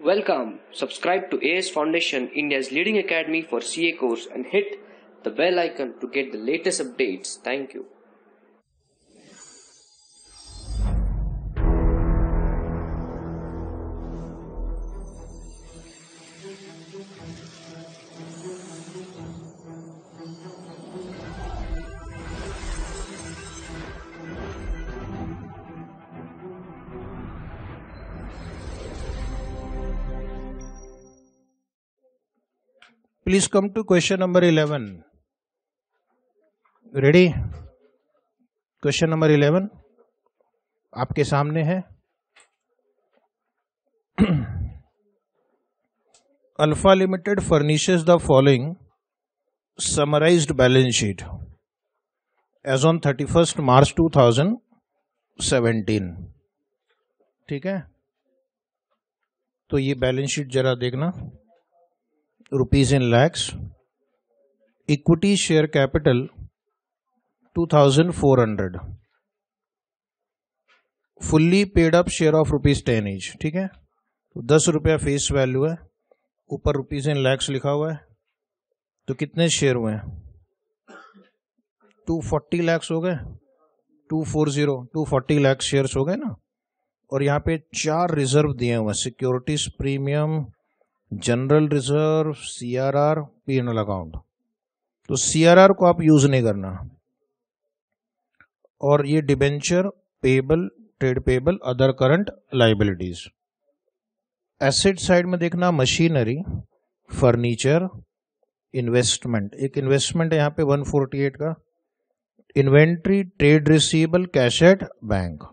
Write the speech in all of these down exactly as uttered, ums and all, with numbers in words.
Welcome. Subscribe to A S Foundation, India's leading academy for C A course, and hit the bell icon to get the latest updates. Thank you. Please come to question number eleven. Ready? Question number eleven आपके सामने है. Alpha Limited furnishes the following summarized balance sheet as on thirty-first March two thousand seventeen. ठीक है, तो ये balance sheet जरा देखना. Rupees in lakhs. Equity share capital two thousand four hundred. Fully paid up share of rupees ten each. ठीक है, तो दस रुपया फेस वैल्यू है, ऊपर रुपीज इन लैक्स लिखा हुआ है. तो कितने शेयर हुए हैं? टू फोर्टी लैक्स हो गए. Two four zero two forty lakhs shares हो गए ना. और यहाँ पे चार रिजर्व दिए हुए हैं: securities premium, general reserve, CRR, P N L account. तो सीआरआर को आप यूज नहीं करना. और ये debenture, payable, trade payable, other current liabilities. Asset side में देखना मशीनरी, फर्नीचर, इन्वेस्टमेंट. एक इन्वेस्टमेंट है यहाँ पे वन फोर्टी एट का. Inventory, trade receivable, cash at bank.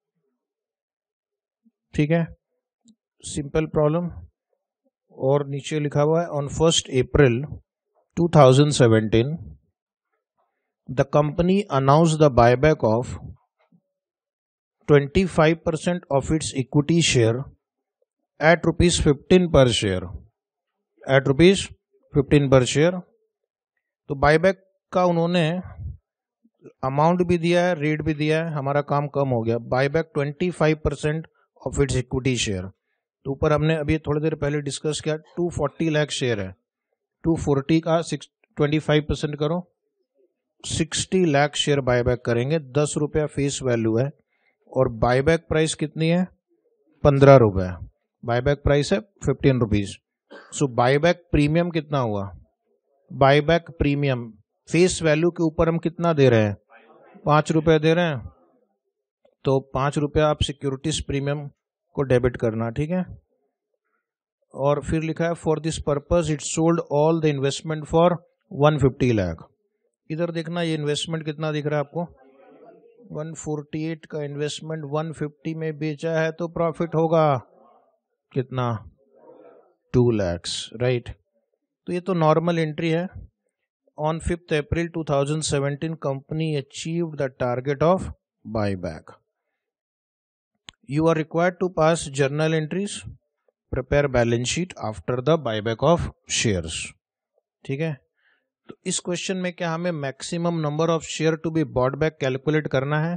ठीक है, सिंपल प्रॉब्लम. और नीचे लिखा हुआ है on first April two thousand seventeen the company announce the buyback of twenty five percent of its equity share at rupees fifteen per share. At rupees fifteen per share. तो buyback का उन्होंने amount भी दिया है, rate भी दिया है. हमारा काम कम हो गया. Buyback twenty five percent of its equity share. तो ऊपर हमने अभी थोड़ी देर पहले डिस्कस किया टू फोर्टी लाख शेयर है. टू फोर्टी का ट्वेंटी फाइव परसेंट करो, सिक्सटी लाख शेयर बायबैक करेंगे. दस रुपया फेस वैल्यू है और बायबैक प्राइस कितनी है? पंद्रह रुपए. बायबैक प्राइस है fifteen rupees. So buyback premium कितना हुआ? बायबैक प्रीमियम फेस वैल्यू के ऊपर हम कितना दे रहे हैं? पांच रुपए दे रहे हैं. तो पांच रुपया आप सिक्योरिटीज प्रीमियम को डेबिट करना. ठीक है. और फिर लिखा है for this purpose it sold all the investment for one fifty lakh. इधर देखना, ये इन्वेस्टमेंट कितना दिख रहा है आपको? वन फोर्टी एट का इन्वेस्टमेंट वन फिफ्टी में बेचा है तो प्रॉफिट होगा कितना? टू लैक्स. राइट. तो ये तो नॉर्मल एंट्री है. On fifth April two thousand seventeen company achieved the target of buyback. You are required to pass journal entries, prepare balance sheet after the buyback of shares. ठीक है. तो इस question में क्या हमें maximum number of share to be bought back calculate करना है?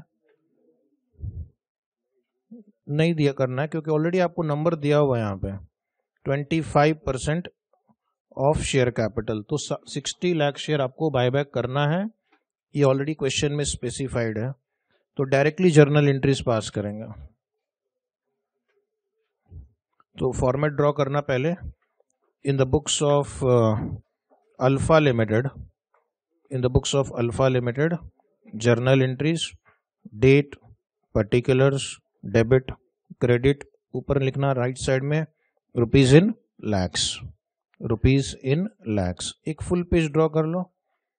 नहीं दिया करना है, क्योंकि ऑलरेडी आपको नंबर दिया हुआ है यहाँ पे twenty five percent of share capital. तो सिक्सटी लाख शेयर आपको बायबैक करना है. ये ऑलरेडी क्वेश्चन में स्पेसिफाइड है. तो डायरेक्टली जर्नल एंट्रीज पास करेंगे. तो फॉर्मेट ड्रॉ करना पहले. In the books of Alpha Limited, in the books of Alpha Limited journal entries, date, particulars, debit, credit. ऊपर लिखना राइट साइड में rupees in lakhs. Rupees in lakhs. एक फुल पेज ड्रॉ कर लो.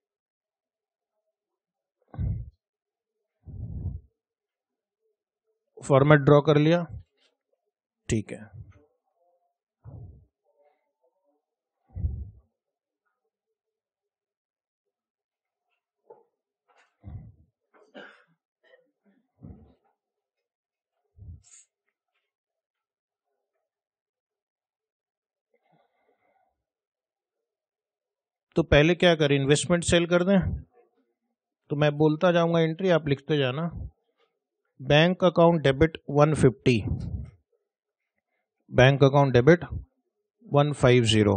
Format draw कर लिया. ठीक है. तो पहले क्या करें? इन्वेस्टमेंट सेल कर दें. तो मैं बोलता जाऊंगा एंट्री, आप लिखते जाना. Bank account debit one fifty, bank account debit one five zero,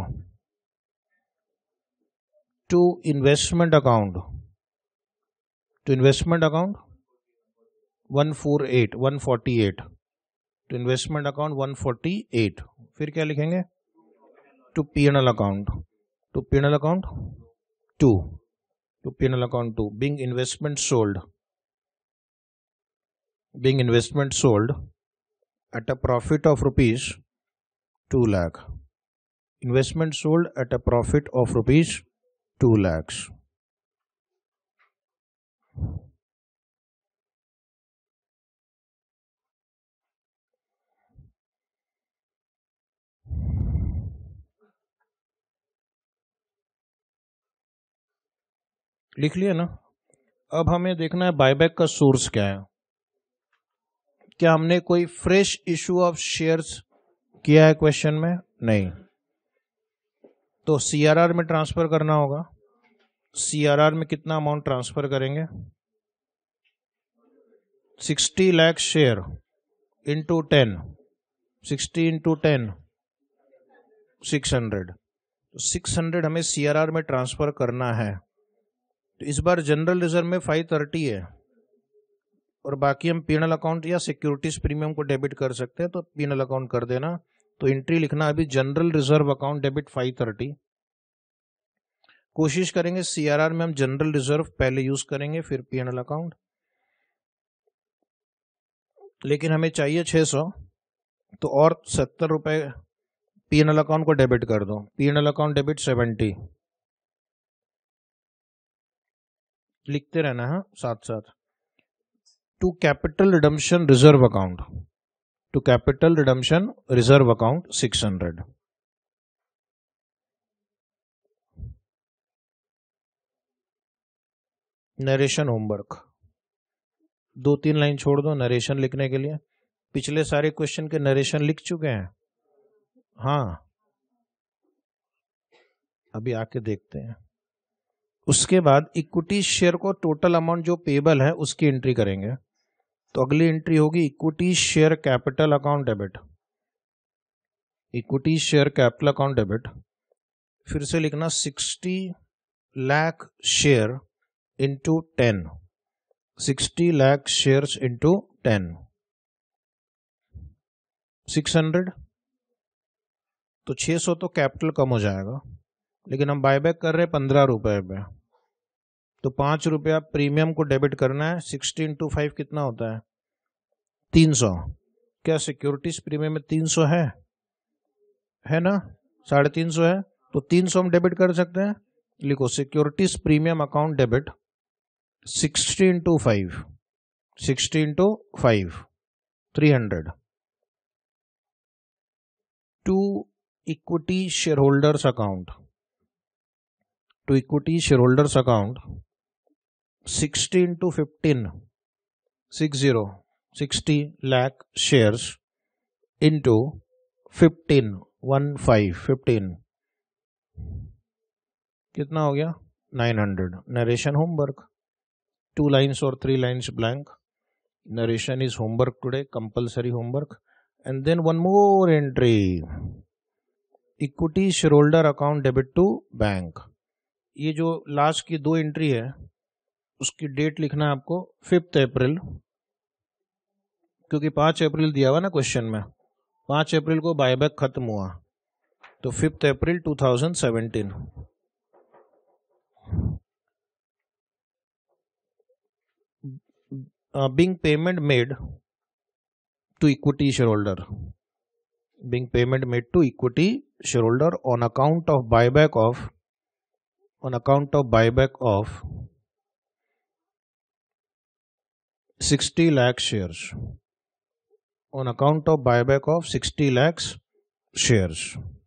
to investment account, to investment account one four eight one forty eight, to investment account one forty eight. फिर क्या लिखेंगे? To P N L account, to P N L account to, to P N L account to, being investment sold, being investment sold at a profit of rupees two lakh, investment sold at a profit of rupees two lakhs। लिख लिया ना? अब हमें देखना है buyback का source क्या है। क्या हमने कोई फ्रेश इशू ऑफ शेयर्स किया है क्वेश्चन में? नहीं। तो सीआरआर में ट्रांसफर करना होगा। सीआरआर में कितना अमाउंट ट्रांसफर करेंगे? Sixty lakh share into ten, sixty into ten six hundred, six hundred हमें सीआरआर में ट्रांसफर करना है। तो इस बार जनरल रिजर्व में फाइव थर्टी है और बाकी हम पीएनएल अकाउंट या सिक्योरिटीज प्रीमियम को डेबिट कर सकते हैं, तो पीएनएल अकाउंट कर देना। तो एंट्री लिखना अभी general reserve account debit five thirty. कोशिश करेंगे सीआरआर में हम जनरल रिजर्व पहले यूज करेंगे फिर पीएनएल अकाउंट, लेकिन हमें चाहिए छह सौ, तो और सत्तर रुपए पीएनएल अकाउंट को डेबिट कर दो। पीएनएल अकाउंट डेबिट सेवेंटी, लिखते रहना है साथ साथ। To capital redemption reserve account, to capital redemption reserve account six hundred. Narration homework, दो तीन लाइन छोड़ दो नरेशन लिखने के लिए। पिछले सारे क्वेश्चन के नरेशन लिख चुके हैं? हाँ, अभी आके देखते हैं। उसके बाद इक्विटी शेयर को टोटल अमाउंट जो पेबल है उसकी एंट्री करेंगे। तो अगली एंट्री होगी equity share capital account debit, equity share capital account debit. फिर से लिखना sixty lakh share into ten, sixty lakh shares into ten, six hundred. तो छह सौ तो कैपिटल कम हो जाएगा, लेकिन हम बायबैक कर रहे हैं पंद्रह रुपए पे, तो पांच रुपया प्रीमियम को डेबिट करना है। सिक्सटी इंटू फाइव कितना होता है? तीन सौ। क्या सिक्योरिटीज प्रीमियम में तीन सौ है? है ना? साढ़े तीन सौ है, तो तीन सौ हम डेबिट कर सकते हैं। लिखो securities premium account debit sixty into five, sixty into five three hundred, to equity share holders account, to equity share holders account sixty into fifteen, six zero, sixty lakh shares into fifteen, one five fifteen, कितना हो गया? Nine hundred. Narration homework, two lines और three lines blank. Narration is homework today, compulsory homework. And then one more entry, equity share holder account debit to bank. ये जो last की दो entry है उसकी डेट लिखना है आपको फिफ्थ अप्रैल, क्योंकि पांच अप्रैल दिया हुआ ना क्वेश्चन में, पांच अप्रैल को बायबैक खत्म हुआ, तो fifth April two thousand seventeen. Being payment made to equity share holder, being payment made to equity share holder on account of buyback of, on account of buyback of sixty lakh shares, on account of buyback of sixty lakhs shares।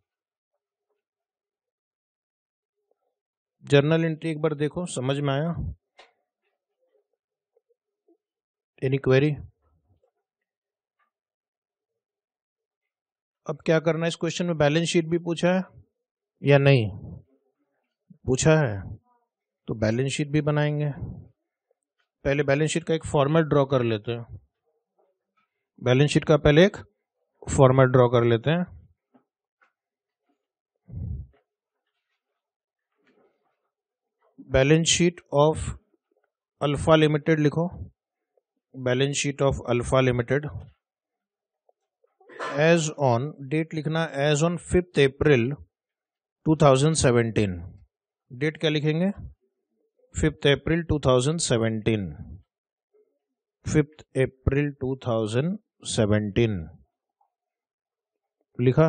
Journal entry एक बार देखो, समझ में आया? Any query? अब क्या करना है, इस क्वेश्चन में बैलेंस शीट भी पूछा है या नहीं? पूछा है, तो बैलेंस शीट भी बनाएंगे। पहले बैलेंस शीट का एक फॉर्मेट ड्रॉ कर लेते हैं। बैलेंस शीट का पहले एक फॉर्मेट ड्रॉ कर लेते हैं। Balance sheet of Alpha Limited लिखो, balance sheet of Alpha Limited as on, date लिखना as on fifth April two thousand seventeen. Date क्या लिखेंगे? Fifth April two thousand seventeen, fifth April two thousand seventeen लिखा।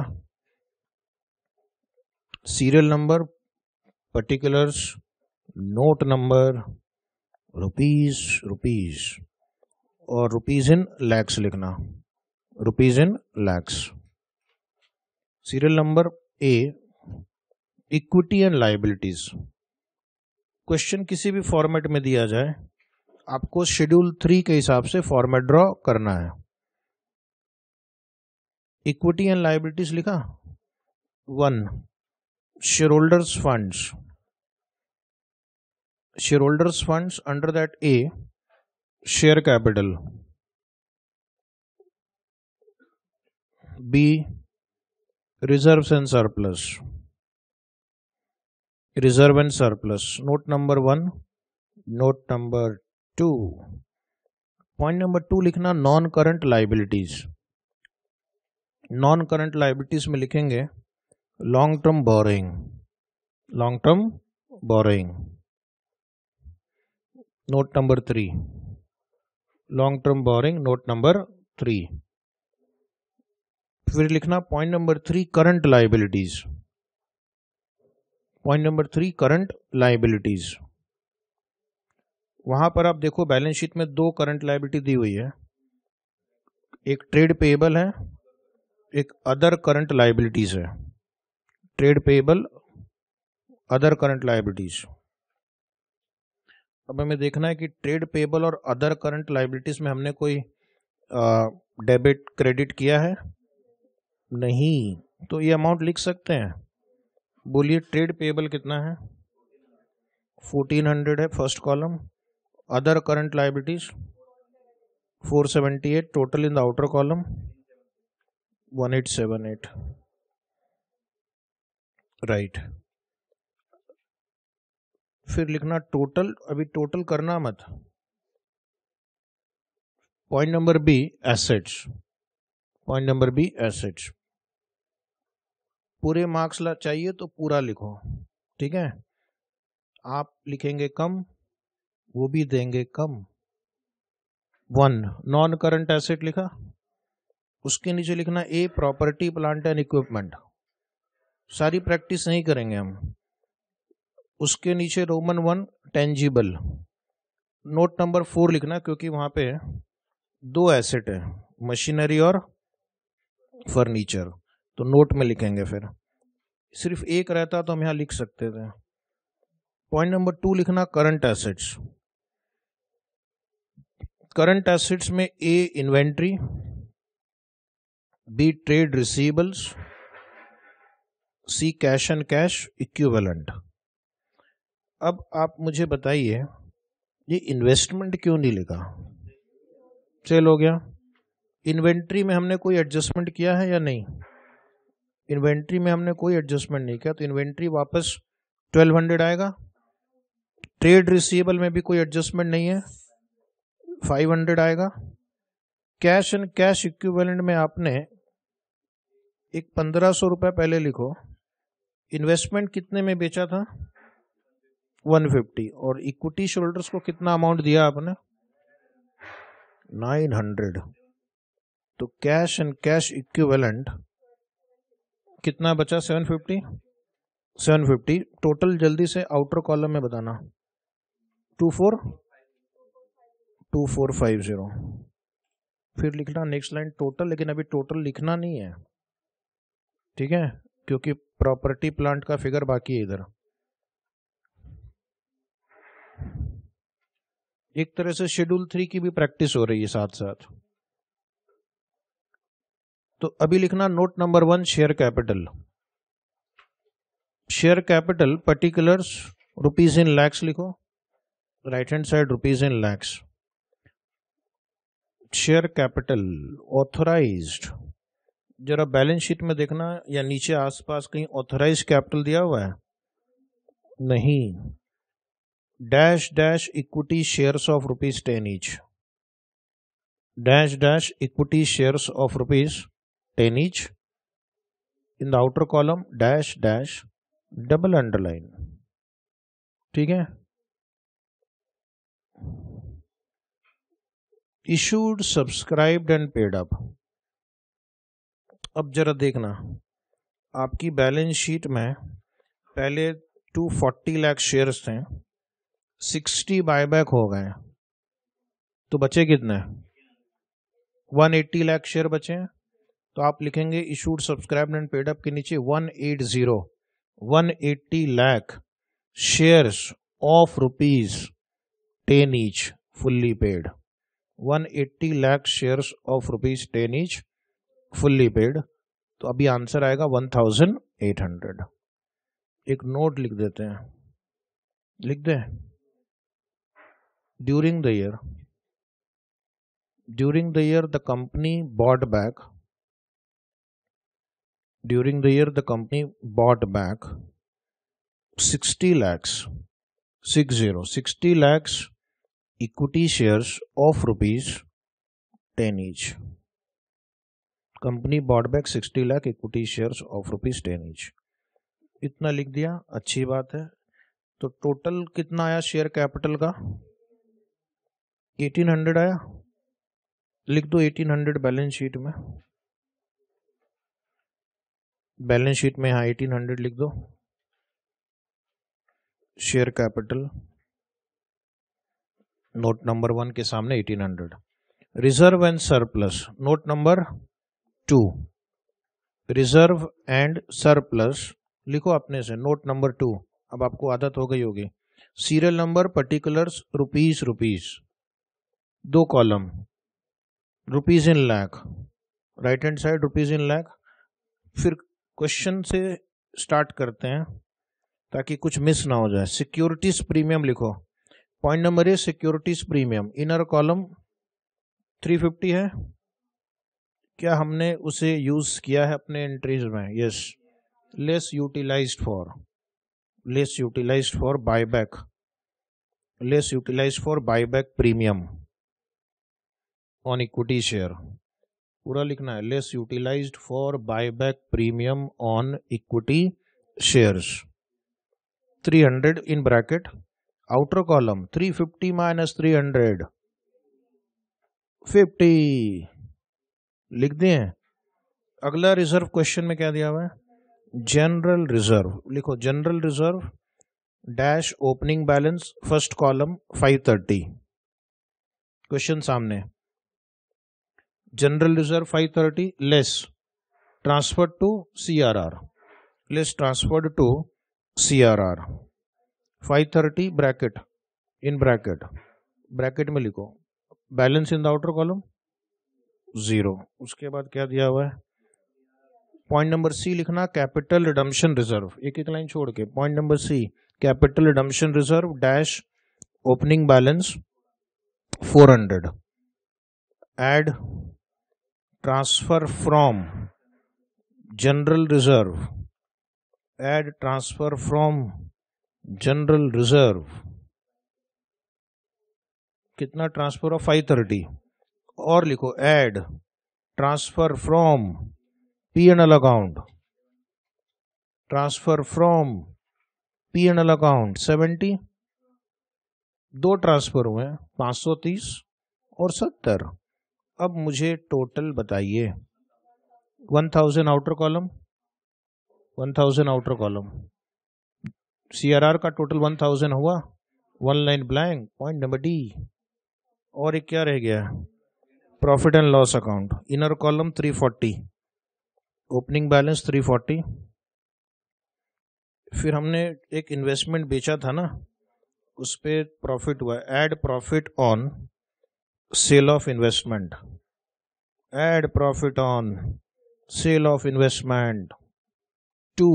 Serial number, particulars, note number, rupees rupees और rupees in lakhs लिखना, rupees in lakhs. Serial number A, equity and liabilities. Question किसी भी format में दिया जाए, आपको शेड्यूल थ्री के हिसाब से फॉर्मेट ड्रॉ करना है। इक्विटी एंड लायबिलिटीज लिखा। One, share holders funds, share holders funds under that A, share capital, B, reserves and surplus, reserve and surplus. Note number one, note number two. Point number two लिखना non current liabilities. Non current liabilities में लिखेंगे long term borrowing, long term borrowing. Note number three, long term borrowing, note number three. फिर लिखना point number three, current liabilities. Point number three, current liabilities. वहां पर आप देखो balance sheet में दो करंट लायबिलिटी दी हुई है, एक ट्रेड पेएबल है, एक अदर करंट लायबिलिटीज है। Trade payable, other current liabilities. अब हमें देखना है कि ट्रेड पेएबल और अदर करंट लायबिलिटीज में हमने कोई डेबिट क्रेडिट किया है? नहीं, तो ये अमाउंट लिख सकते हैं। बोलिए ट्रेड पेएबल कितना है? फोर्टीन हंड्रेड है first column. Other current liabilities four seventy eight, total in the outer column one eight seven eight, right. फिर लिखना टोटल, अभी टोटल करना मत। Point number B, assets. Point number B, assets. पूरे marks ला चाहिए तो पूरा लिखो, ठीक है। आप लिखेंगे कम, वो भी देंगे कम। वन, नॉन करंट एसेट लिखा, उसके नीचे लिखना A, property plant and equipment. सारी प्रैक्टिस नहीं करेंगे हम। उसके नीचे Roman one, tangible. Note number four लिखना, क्योंकि वहां पे दो एसेट है, मशीनरी और फर्नीचर, तो नोट में लिखेंगे। फिर सिर्फ एक रहता तो हम यहां लिख सकते थे। पॉइंट नंबर टू लिखना करंट एसेट्स। करंट एसेट्स में A, inventory, B, trade receivables, C, cash and cash equivalent. अब आप मुझे बताइए ये इन्वेस्टमेंट क्यों नहीं लिखा? चल हो गया। इन्वेंट्री में हमने कोई एडजस्टमेंट किया है या नहीं? इन्वेंट्री में हमने कोई एडजस्टमेंट नहीं किया, तो इन्वेंट्री वापस ट्वेल्व हंड्रेड आएगा। ट्रेड रिसीवेबल में भी कोई एडजस्टमेंट नहीं है, फाइव हंड्रेड आएगा। कैश एंड कैश इक्विवेलेंट में आपने एक पंद्रह सौ रुपए पहले लिखो। इन्वेस्टमेंट कितने में बेचा था? One fifty. और इक्विटी शोल्डर्स को कितना अमाउंट दिया आपने? Nine hundred. तो कैश एंड कैश इक्विवेलेंट कितना बचा? Seven fifty. Seven fifty total जल्दी से आउटर कॉलम में बताना। Two four two four five zero. फिर लिखना नेक्स्ट लाइन टोटल, लेकिन अभी टोटल लिखना नहीं है, ठीक है, क्योंकि प्रॉपर्टी प्लांट का फिगर बाकी है इधर। एक तरह से शेड्यूल थ्री की भी प्रैक्टिस हो रही है साथ साथ। तो अभी लिखना note number one, share capital. Share capital particulars rupees in lakhs लिखो, right hand side rupees in lakhs. Share capital authorised जरा बैलेंस शीट में देखना, या नीचे आसपास कहीं ऑथराइज कैपिटल दिया हुआ है? नहीं। Dash dash equity shares of rupees ten each, dash dash equity shares of rupees ten each, in the outer column dash dash double underline. ठीक है। Issued, subscribed and paid up. अब जरा देखना, आपकी बैलेंस शीट में पहले two forty lakh shares थे, sixty buyback हो गए, तो बचे कितने? वन एट्टी लाख शेयर बचे हैं। तो आप लिखेंगे issued, subscribed and paid up के नीचे one eighty, one eighty lakh shares of rupees ten each fully paid, one eighty lakh shares of rupees ten each fully paid. तो अभी आंसर आएगा वन थाउजेंड एट हंड्रेड। एक नोट लिख देते हैं, लिख दें, during the year during the year the company bought back during the year the company bought back sixty lakhs six zero sixty lakhs equity shares of rupees ten each. Company bought back sixty lakh equity shares of rupees ten each. इतना लिख दिया, अच्छी बात है। तो total कितना आया share capital का? एटीन हंड्रेड आया। लिख दो एटीन हंड्रेड बैलेंस शीट में, बैलेंस शीट में हाँ एटीन हंड्रेड लिख दो। Share capital note number one के सामने eighteen hundred. Reserve and surplus note number two, reserve and surplus लिखो अपने से, नोट नंबर टू। अब आपको आदत हो गई होगी। Serial number, particulars, rupees rupees, दो column, rupees in lakh, right hand side rupees in lakh. फिर क्वेश्चन से स्टार्ट करते हैं ताकि कुछ मिस ना हो जाए। सिक्योरिटीज प्रीमियम लिखो। Point number A, securities premium, inner column three fifty है। क्या हमने उसे यूज किया है अपने एंट्रीज में? Yes. Less utilised for less utilised for buyback less utilised for buyback premium on equity share. पूरा लिखना है, less utilised for buyback premium on equity shares. Three hundred in bracket, outer column three fifty minus three hundred, fifty लिख दिए। अगला reserve question में क्या दिया हुआ है? जनरल रिजर्व लिखो। General reserve dash opening balance, first column five thirty. Question सामने, general reserve five thirty less transfer to CRR, less transferred to CRR. Five thirty bracket, in bracket, bracket में लिखो balance in the outer column zero. उसके बाद क्या दिया हुआ है? Point number सी लिखना, कैपिटल रिडम्पशन रिजर्व, एक एक लाइन छोड़ के। Point number C, capital redemption reserve dash opening balance four hundred, add transfer from general reserve, add transfer from general reserve. कितना ट्रांसफर ऑफ फाइव थर्टी, और लिखो add transfer from P N L account, transfer from P N L account seventy. दो transfer हुए, पांच सौ तीस और सत्तर। अब मुझे टोटल बताइए। One thousand outer column, one thousand outer column, CRR का टोटल वन थाउजेंड हुआ, one line blank. Point number D. और एक क्या रह गया? Profit and loss account, inner column three forty, opening balance three forty. फिर हमने एक इन्वेस्टमेंट बेचा था ना, उस पे प्रॉफिट हुआ। Add profit on sale of investment, add profit on sale of investment two,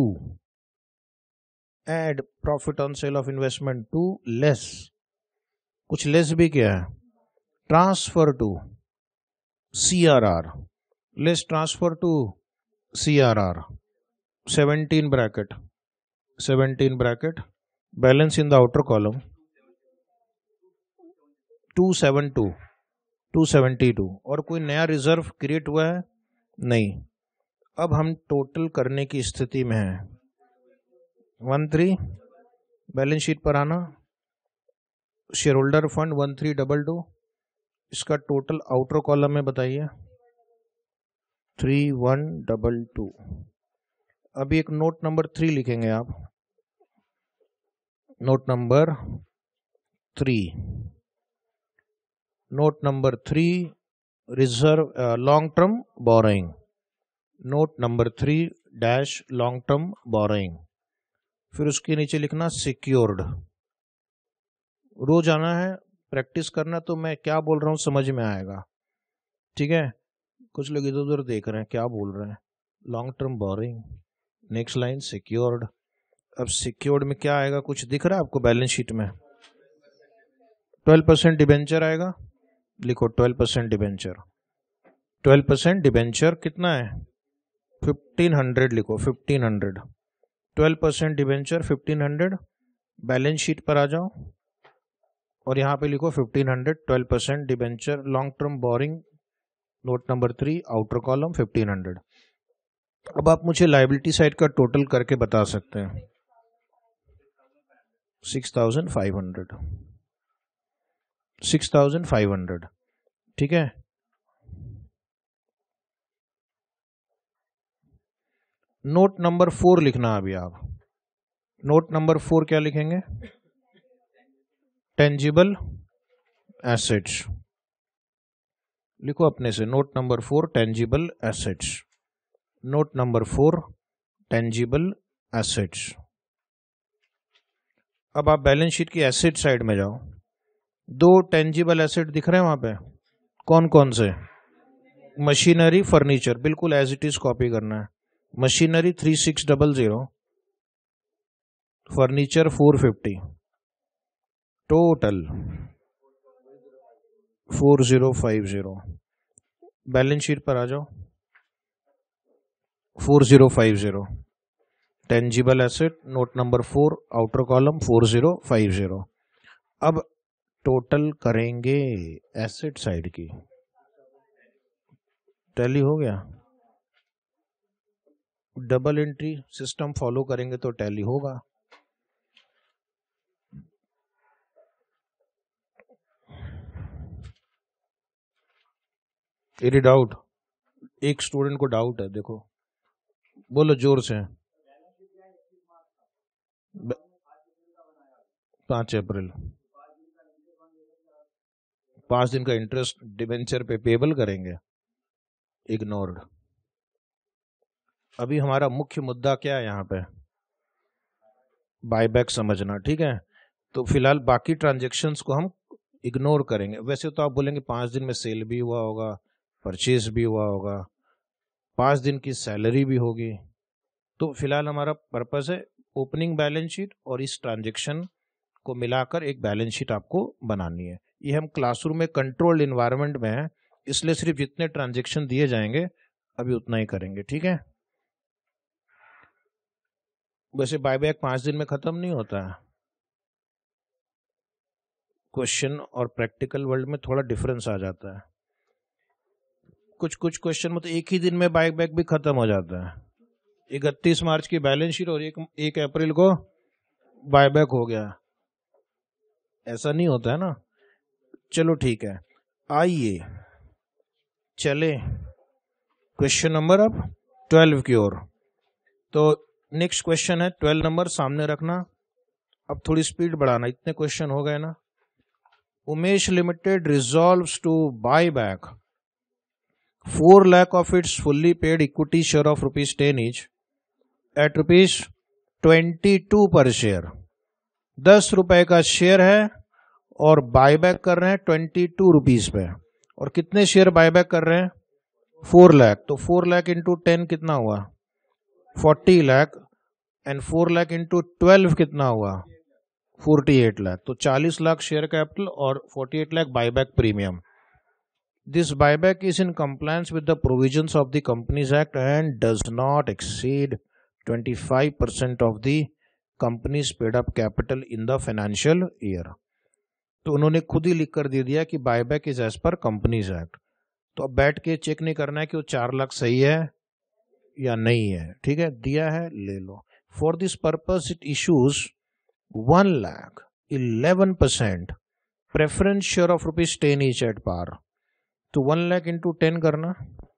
add profit on sale of investment two less, कुछ लेस भी क्या है? Transfer to CRR, less transfer to C R R seventeen bracket seventeen bracket balance in the outer column two seven two two seventy two और कोई नया reserve create हुआ है नहीं। अब हम टोटल करने की स्थिति में हैं। वन थ्री बैलेंस शीट पर आना, share holder fund one three double two, इसका टोटल आउटर कॉलम में बताइए थ्री वन डबल टू। अभी एक नोट नंबर थ्री लिखेंगे आप, note number three note number three reserve long term borrowing, note number three dash long term borrowing, फिर उसके नीचे लिखना सिक्योर्ड। रोज आना है, प्रैक्टिस करना, तो मैं क्या बोल रहा हूँ समझ में आएगा, ठीक है। कुछ लोग इधर उधर देख रहे हैं क्या बोल रहे हैं। Long term borrowing, next line secured. अब सिक्योर्ड में क्या आएगा, कुछ दिख रहा है आपको बैलेंस शीट में? ट्वेल्व परसेंट डिबेंचर आएगा, लिखो twelve percent debenture. Twelve percent debenture कितना है? फिफ्टीन हंड्रेड लिखो, fifteen hundred. Twelve percent debenture fifteen hundred. Balance sheet पर आ जाओ और यहाँ पे लिखो fifteen hundred, twelve percent debenture long term borrowing, note number three outer column fifteen hundred. अब आप मुझे लायबिलिटी साइड का टोटल करके बता सकते हैं। Six thousand five hundred, six thousand five hundred, ठीक है। नोट नंबर फोर लिखना अभी आप। नोट नंबर फोर क्या लिखेंगे? टेंजिबल एसेट्स लिखो अपने से। Note number four tangible assets, note number four tangible assets. अब आप बैलेंस शीट की एसेट साइड में जाओ। दो टेंजिबल एसेट दिख रहे हैं वहां पे, कौन कौन से? मशीनरी, फर्नीचर, बिल्कुल एज इट इज कॉपी करना है। Machinery three six double zero, furniture four fifty, total four zero five zero. Balance sheet पर आ जाओ, four zero five zero tangible asset, note number four outer column four zero five zero. अब total करेंगे asset side की। Tally हो गया? Double entry system follow करेंगे तो टैली होगा। Any doubt? एक स्टूडेंट को डाउट है, देखो बोलो जोर से। पांच अप्रैल, पांच दिन का इंटरेस्ट डिबेंचर पे पेबल करेंगे, इग्नोर्ड। अभी हमारा मुख्य मुद्दा क्या है यहाँ पे? बायबैक समझना, ठीक है। तो फिलहाल बाकी ट्रांजैक्शंस को हम इग्नोर करेंगे। वैसे तो आप बोलेंगे पांच दिन में सेल भी हुआ होगा, परचेज भी हुआ होगा, पांच दिन की सैलरी भी होगी। तो फिलहाल हमारा पर्पस है ओपनिंग बैलेंस शीट और इस ट्रांजैक्शन को मिलाकर एक बैलेंस शीट आपको बनानी है। ये हम क्लासरूम में कंट्रोल्ड इन्वायरमेंट में है, इसलिए सिर्फ जितने ट्रांजैक्शन दिए जाएंगे अभी उतना ही करेंगे, ठीक है। वैसे बायबैक पांच दिन में खत्म नहीं होता है। क्वेश्चन और प्रैक्टिकल वर्ल्ड में थोड़ा डिफरेंस आ जाता है। कुछ कुछ क्वेश्चन में तो एक ही दिन में बायबैक भी खत्म हो जाता है। इकतीस मार्च की बैलेंस शीट और एक, एक अप्रैल को बायबैक हो गया, ऐसा नहीं होता है ना। चलो ठीक है, आइए चले क्वेश्चन नंबर अब ट्वेल्व की ओर। तो नेक्स्ट क्वेश्चन है ट्वेल्व नंबर, सामने रखना। अब थोड़ी स्पीड बढ़ाना, इतने क्वेश्चन हो गए ना। Umesh limited resolves to buy back four lakh of its fully paid equity share of rupees ten each at rupees twenty two per share. दस रुपए का शेयर है और बायबैक कर रहे हैं ट्वेंटी टू रुपीज पे। और कितने शेयर बायबैक कर रहे हैं? फोर लाख। तो फोर लाख इंटू टेन कितना हुआ? Forty lakh. And four lakh into twelve कितना हुआ? Forty eight lakh. तो चालीस लाख शेयर कैपिटल और forty eight lakh buyback premium. This buyback is in compliance with the provisions of the Companies Act and does not exceed twenty-five percent of the company's paid up capital in the financial year. तो उन्होंने खुद ही लिख कर दे दिया कि buyback is as per companies act. तो अब बैठ के चेक नहीं करना है कि वो चार लाख सही है या नहीं है. ठीक है, दिया है, ले लो. For this purpose it issues one lakh eleven percent preference share of rupees ten each at par. तो वन लाख इंटू टेन करना,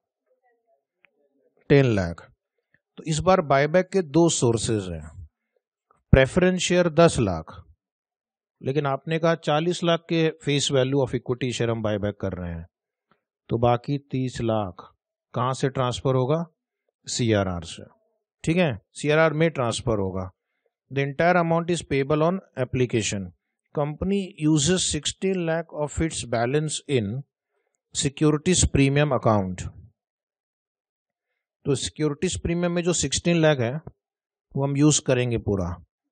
टेन लाख. तो इस बार बायबैक के दो सोर्सेज हैं. प्रेफरेंस शेयर दस लाख, लेकिन आपने कहा चालीस लाख के face value of equity share हम बायबैक कर रहे हैं. तो बाकी तीस लाख कहां से ट्रांसफर होगा? सीआरआर से. ठीक है, सीआरआर में ट्रांसफर होगा. The entire amount is payable on application. Company uses sixteen lakh of its balance in securities premium account. तो सिक्योरिटीज प्रीमियम में जो सिक्सटीन लाख है वो हम यूज करेंगे पूरा.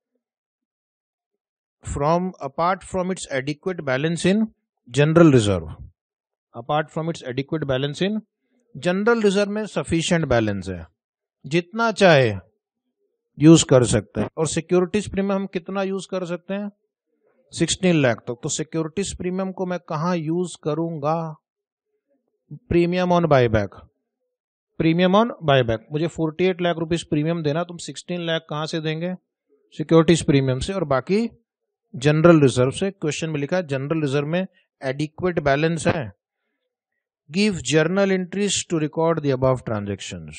From apart from its adequate balance in general reserve. Apart from its adequate balance in general reserve में sufficient balance है, जितना चाहे यूज कर सकते हैं. और सिक्योरिटीज प्रीमियम हम कितना यूज कर सकते हैं? सिक्सटीन लाख तक. तो सिक्योरिटीज प्रीमियम को मैं कहां यूज करूंगा? Premium on buyback. Premium on buyback. मुझे अड़तालीस लाख रुपीस प्रीमियम देना, तुम सिक्सटीन लाख कहां से देंगे? सिक्योरिटीज प्रीमियम से, और बाकी जनरल रिजर्व से. क्वेश्चन में लिखा है जनरल रिजर्व में एडिक्वेट बैलेंस है. Give journal entries to record the above transactions.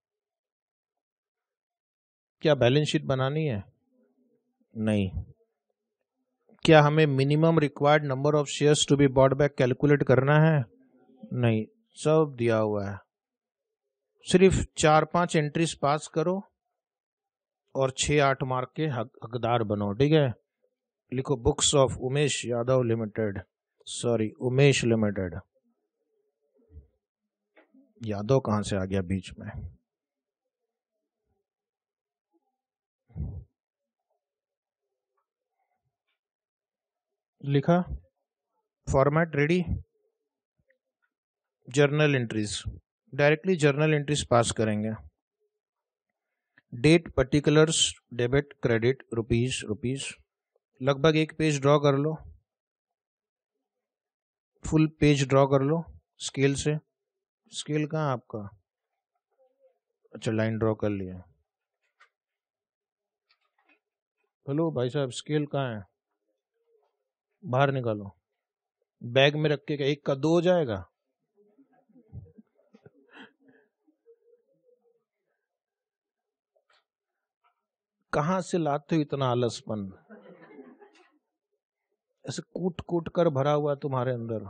क्या बैलेंस शीट बनानी है? नहीं. क्या हमें minimum required number of shares to be bought back calculate करना है? नहीं, सब दिया हुआ है. सिर्फ चार पांच एंट्रीज पास करो और छह आठ मार्क के हक, हकदार बनो. ठीक है, लिखो books of Umesh Yadav limited, sorry Umesh limited. Yadav कहां से आ गया बीच में? लिखा, format ready. Journal entries, directly journal entries pass करेंगे. Date, particulars, debit, credit, rupees rupees. लगभग एक पेज ड्रॉ कर लो, फुल पेज ड्रॉ कर लो स्केल से. स्केल कहाँ आपका? अच्छा, लाइन ड्रॉ कर लिया. हेलो भाई साहब, स्केल कहाँ है? बाहर निकालो. बैग में रख के एक का दो हो जाएगा. कहां से लाते हो इतना आलसपन? ऐसे कूट कूट कर भरा हुआ तुम्हारे अंदर.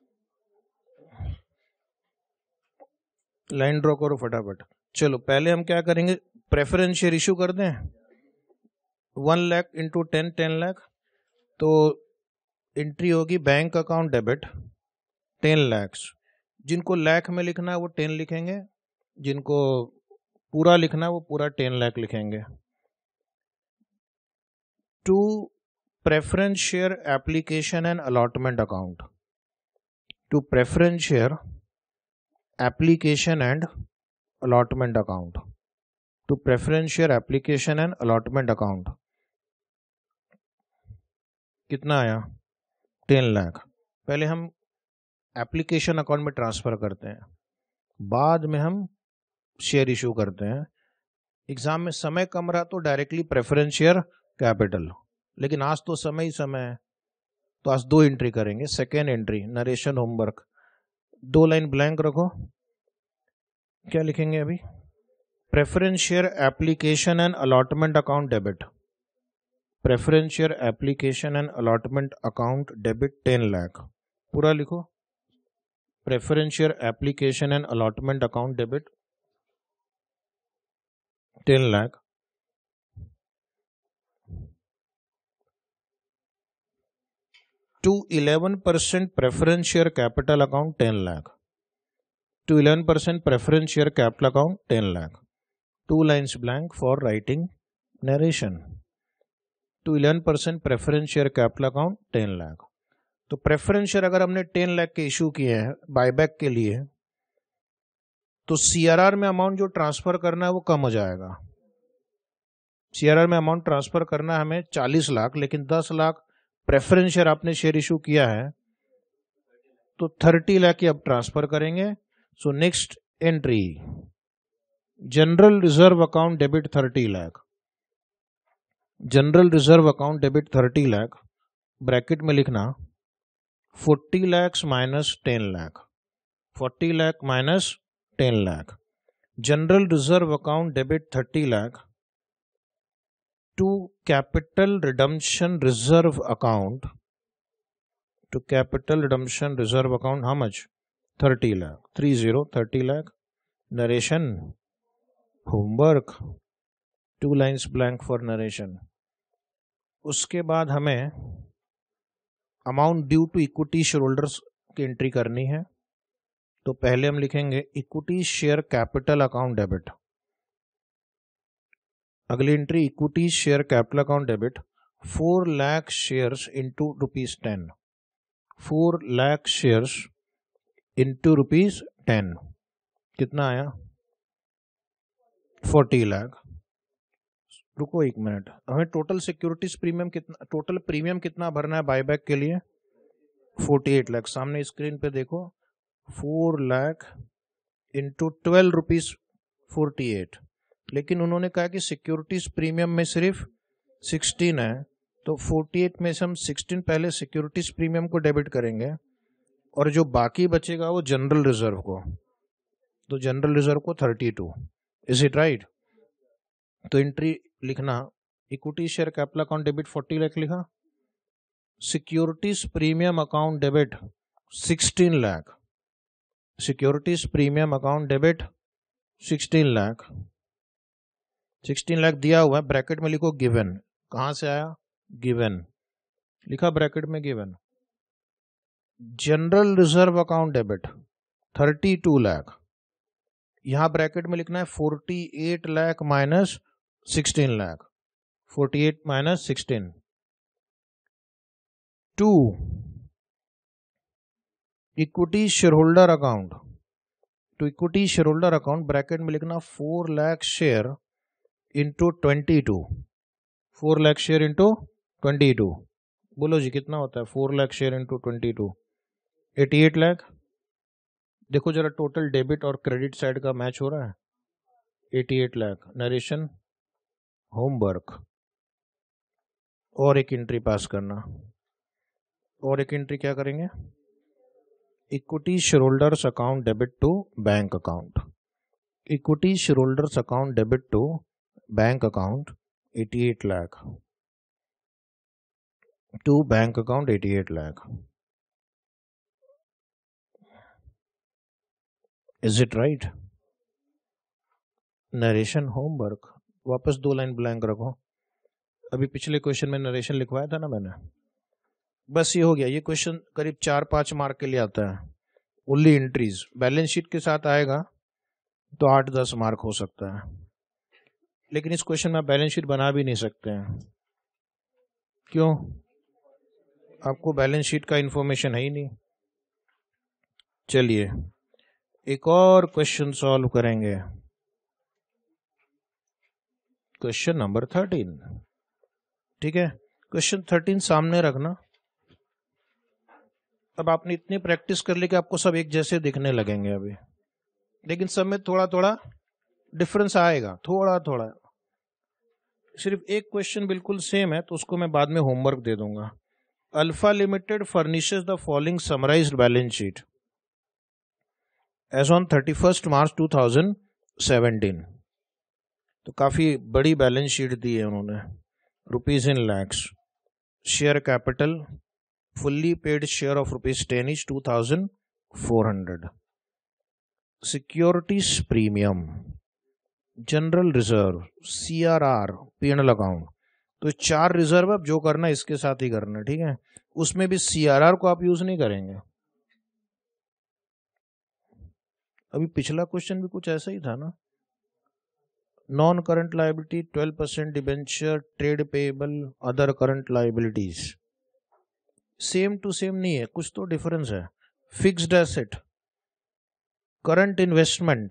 लाइन ड्रॉ करो फटाफट. चलो, पहले हम क्या करेंगे? प्रेफरेंस शेयर इशू कर दें. One lakh into ten, ten lakh. तो एंट्री होगी bank account debit ten lakhs. जिनको लाख में लिखना है वो टेन लिखेंगे, जिनको पूरा लिखना है वो पूरा टेन लाख लिखेंगे. To preference share application and allotment account. To preference share application and allotment account. To preference share application and allotment account. कितना आया? टेन लाख. पहले हम एप्लीकेशन अकाउंट में ट्रांसफर करते हैं, बाद में हम शेयर इशू करते हैं. एग्जाम में समय कम रहा तो डायरेक्टली प्रेफरेंस शेयर कैपिटल, लेकिन आज तो समय ही समय है, तो आज दो एंट्री करेंगे. Second entry, narration homework. दो लाइन ब्लैंक रखो. क्या लिखेंगे अभी? Preference share application and allotment account debit. Preference share application and allotment account debit ten lakh. पूरा लिखो. Preference share application and allotment account debit ten lakh. To eleven percent preference share capital account ten lakh. To eleven percent preference share capital account ten lakh. Two lines blank for writing narration. To eleven percent preference share capital account ten lakh. तो preference share अगर हमने ten lakh के issue किए हैं buyback के लिए, तो CRR में अमाउंट जो ट्रांसफर करना है वो कम हो जाएगा। सीआरआर में अमाउंट ट्रांसफर करना है हमें चालीस लाख, लेकिन दस लाख प्रेफरेंस शेयर आपने शेयर इशू किया है तो थर्टी लाख की अब ट्रांसफर करेंगे। So next entry, general reserve account debit thirty lakh, general reserve account debit thirty lakh, bracket में लिखना forty lakhs minus ten lakh, forty lakh minus ten lakh, general reserve account debit thirty lakh to capital redemption reserve account, to capital redemption reserve account how much, thirty lakh, three zero thirty lakh, narration homework, two lines blank for narration. उसके बाद हमें amount due to equity share holders की entry करनी है। तो पहले हम लिखेंगे equity share capital account debit, अगली entry equity share capital account debit four lakh shares into rupees ten, four lakh shares into rupees ten, कितना आया फोर्टी लाख। रुको एक मिनट, हमें टोटल सिक्योरिटीज प्रीमियम कितना, टोटल प्रीमियम कितना भरना है बायबैक के लिए, फोर्टी एट लाख। सामने स्क्रीन पे देखो, four lakh into twelve rupees forty eight, लेकिन उन्होंने कहा कि सिक्योरिटीज प्रीमियम में सिर्फ सिक्सटीन है, तो फोर्टी एट में से हम सिक्सटीन पहले सिक्योरिटीज प्रीमियम को डेबिट करेंगे और जो बाकी बचेगा वो जनरल रिजर्व को, तो जनरल रिजर्व को thirty two. Is it right? तो एंट्री लिखना equity share capital account debit forty lakh लिखा, securities premium account debit sixteen lakh, securities premium account debit sixteen lakh, sixteen lakh दिया हुआ है, ब्रैकेट में लिखो गिवन, कहां से आया गिवन, लिखा ब्रैकेट में given. General reserve account debit thirty two lakh, यहां ब्रैकेट में लिखना है forty eight lakh minus sixteen lakh, forty eight minus sixteen, to equity share holder account, to equity share holder account bracket में लिखना four lakh share into twenty two, four lakh share into twenty two, बोलो जी कितना होता है four lakh share into twenty two, eighty eight lakh. देखो जरा total debit और क्रेडिट साइड का मैच हो रहा है, eighty eight lakh, narration homework. और एक एंट्री पास करना, और एक एंट्री क्या करेंगे, equity share holders account debit to bank account, equity share holders account debit to bank account eighty eight lakh, to bank account eighty eight lakh. Is it right? Narration homework, वापस दो line blank रखो, अभी पिछले question में narration लिखवाया था ना मैंने, बस ये हो गया। ये क्वेश्चन करीब चार पांच मार्क के लिए आता है, ओनली एंट्रीज, बैलेंस शीट के साथ आएगा तो आठ दस मार्क हो सकता है, लेकिन इस क्वेश्चन में बैलेंस शीट बना भी नहीं सकते हैं, क्यों, आपको बैलेंस शीट का इंफॉर्मेशन है ही नहीं। चलिए एक और क्वेश्चन सॉल्व करेंगे, क्वेश्चन नंबर थर्टीन, ठीक है। क्वेश्चन थर्टीन सामने रखना। अब आपने इतनी प्रैक्टिस कर ली कि आपको सब एक जैसे दिखने लगेंगे अभी, लेकिन सब में थोड़ा थोड़ा डिफरेंस आएगा, थोड़ा थोड़ा। सिर्फ एक क्वेश्चन बिल्कुल सेम है तो उसको मैं बाद में होमवर्क दे दूंगा। Alpha limited furnishes the following summarised balance sheet as on thirty first March two thousand seventeen. तो काफी बड़ी बैलेंस शीट दी है उन्होंने, rupees in lakhs, share capital fully paid share of rupees ten is two thousand four hundred, securities premium, general reserve, C R R, P and L account. तो चार reserve अब जो करना है इसके साथ ही करना, ठीक है। उसमें भी सी आर आर को आप यूज नहीं करेंगे। अभी पिछला क्वेश्चन भी कुछ ऐसा ही था ना, non current liability twelve percent debenture, trade payable, other current liabilities, same to same नहीं है, कुछ तो डिफरेंस है. Fixed asset, current investment,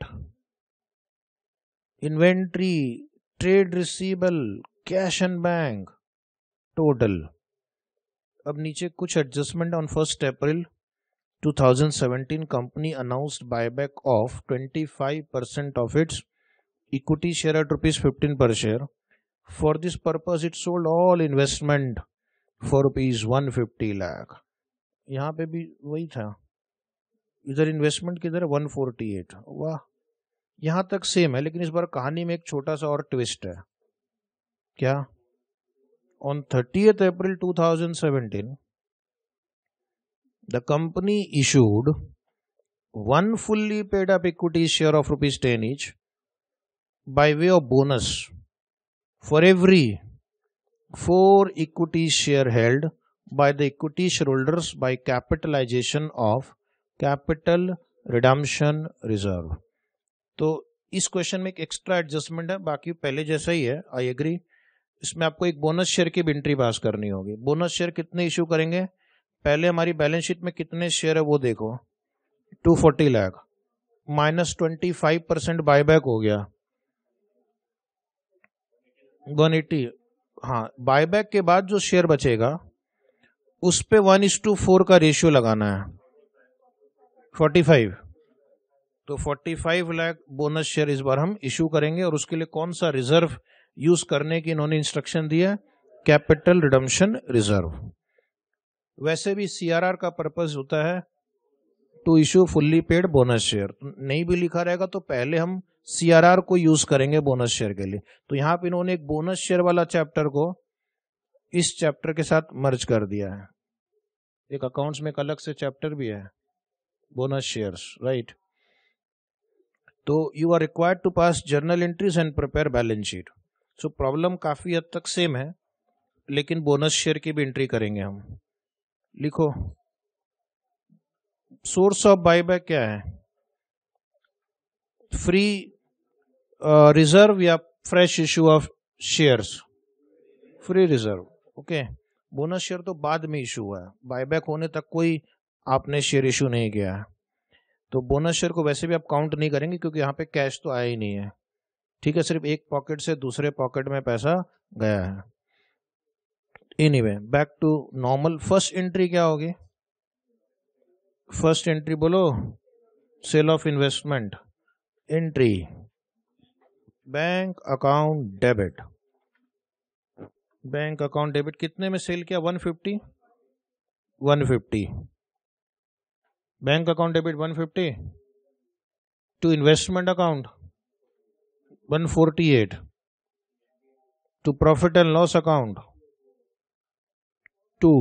inventory, trade receivable, cash and bank, total. अब नीचे कुछ adjustment. On first April twenty seventeen, company announced buyback of twenty-five percent of its equity share at rupees fifteen per share. For this purpose, it sold all investment for rupees one hundred fifty lakh. यहाँ पे भी वही था, इधर investment किधर है, one forty-eight. वाह, यहाँ तक सेम है, लेकिन इस बार कहानी में एक छोटा सा और ट्विस्ट है. क्या? On thirtieth April twenty seventeen, the company issued one fully paid up equity share of rupees ten each by way of bonus for every four equity share held by the equity shareholders by capitalization of capital redemption reserve. तो इस question में एक extra adjustment है, बाकी पहले जैसा ही है. I agree. इसमें आपको एक बोनस शेयर की एंट्री पास करनी होगी. बोनस शेयर कितने इशू करेंगे? पहले हमारी बैलेंस शीट में कितने शेयर है वो देखो. two hundred forty lakh minus twenty-five percent buyback हो गया one eighty. हाँ, बायबैक के बाद जो शेयर बचेगा उस पे वन इज टू फोर का रेशियो लगाना है, forty-five. तो forty-five लाख बोनस शेयर इस बार हम इशू करेंगे. और उसके लिए कौन सा रिजर्व यूज करने की इन्होंने इंस्ट्रक्शन दिया? Capital redemption reserve. वैसे भी सीआरआर का पर्पस होता है to issue fully paid bonus share. नहीं भी लिखा रहेगा तो पहले हम सीआरआर को यूज करेंगे बोनस शेयर के लिए. तो यहां पे इन्होंने एक बोनस शेयर वाला चैप्टर को इस चैप्टर के साथ मर्ज कर दिया है. एक अकाउंट्स में एक अलग से चैप्टर भी है, बोनस शेयर्स, राइट. तो you are required to pass journal entries and prepare balance sheet. So problem काफी हद तक सेम है, लेकिन बोनस शेयर की भी एंट्री करेंगे हम. लिखो, सोर्स ऑफ बायबैक क्या है? फ्री रिजर्व या fresh issue of shares? Free reserve. Okay. Bonus share तो बाद में इशू हुआ है, बायबैक होने तक कोई आपने शेयर इशू नहीं किया है. तो बोनस शेयर को वैसे भी आप काउंट नहीं करेंगे क्योंकि यहाँ पे कैश तो आया ही नहीं है. ठीक है, सिर्फ एक पॉकेट से दूसरे पॉकेट में पैसा गया है. Anyway, back to normal. First entry क्या होगी? फर्स्ट एंट्री बोलो, sale of investment. Entry bank account debit. Bank account debit कितने में सेल किया? one fifty. one fifty. Bank account debit one fifty. To investment account one forty-eight. To profit and loss account two.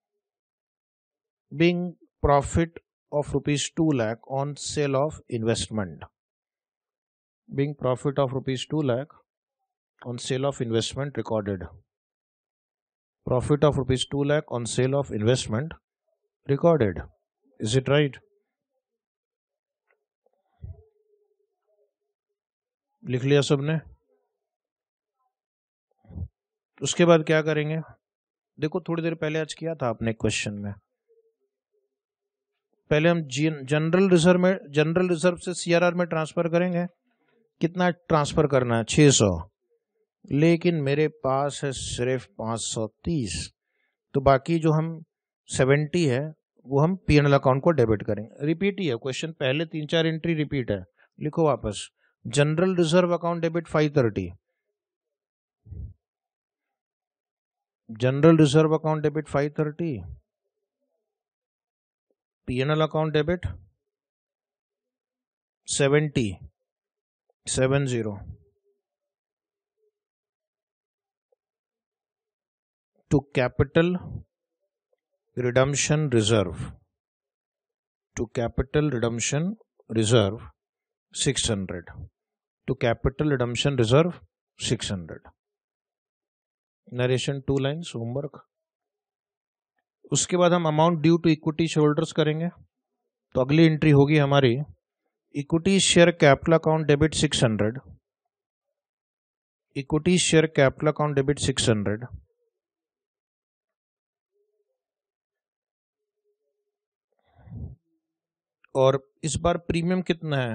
Being profit of rupees two lakh on sale of investment. Being profit of rupees two lakh on sale of investment recorded. Profit of rupees two lakh on sale of investment recorded. Is it right? लिख लिया सबने? उसके बाद क्या करेंगे? देखो, थोड़ी देर पहले आज किया था आपने क्वेश्चन में. पहले हम जनरल रिजर्व में जनरल रिजर्व से सीआरआर में ट्रांसफर करेंगे. कितना ट्रांसफर करना है? छह सौ. लेकिन मेरे पास है सिर्फ पाँच सौ तीस. तो बाकी जो हम सत्तर है वो हम पीएनएल अकाउंट को डेबिट करेंगे. रिपीट ही है क्वेश्चन, पहले तीन चार एंट्री रिपीट है. लिखो वापस. General reserve account debit five thirty. General reserve account debit five thirty. PNL account debit seventy. seventy. To capital redemption reserve. To capital redemption reserve six hundred. To capital redemption reserve six hundred. Narration two lines, homework. उसके बाद हम amount due to equity share holders करेंगे. तो अगली entry होगी हमारी equity share capital account debit six hundred. Equity share capital account debit six hundred. और इस बार प्रीमियम कितना है?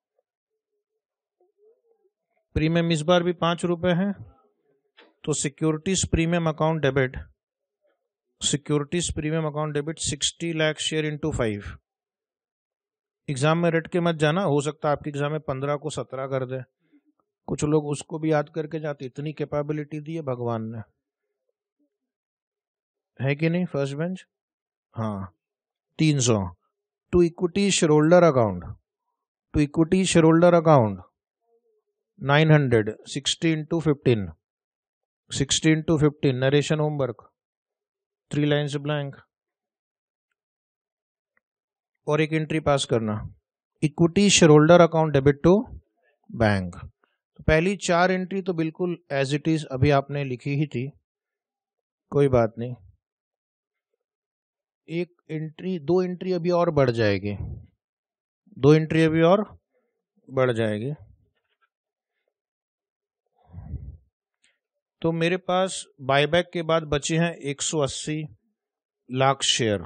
प्रीमियम इस बार भी पांच रुपए है। तो securities premium account debit, securities premium account debit sixty lakh share into five. Exam में रट के मत जाना, हो सकता है आपके एग्जाम में पंद्रह को सत्रह कर दे। कुछ लोग उसको भी याद करके जाते, इतनी कैपेबिलिटी दी है भगवान ने, है कि नहीं फर्स्ट बेंच? हाँ, तीन सौ। To equity share holder account, to equity share holder account nine hundred, sixty into fifteen, sixty into fifteen. Narration homework, three lines blank और एक एंट्री पास करना, equity share holder account debit to bank. तो पहली चार entry तो बिल्कुल as it is अभी आपने लिखी ही थी, कोई बात नहीं। एक एंट्री, दो एंट्री अभी और बढ़ जाएगी, दो एंट्री अभी और बढ़ जाएगी। तो मेरे पास बायबैक के बाद बचे हैं एक सौ अस्सी लाख शेयर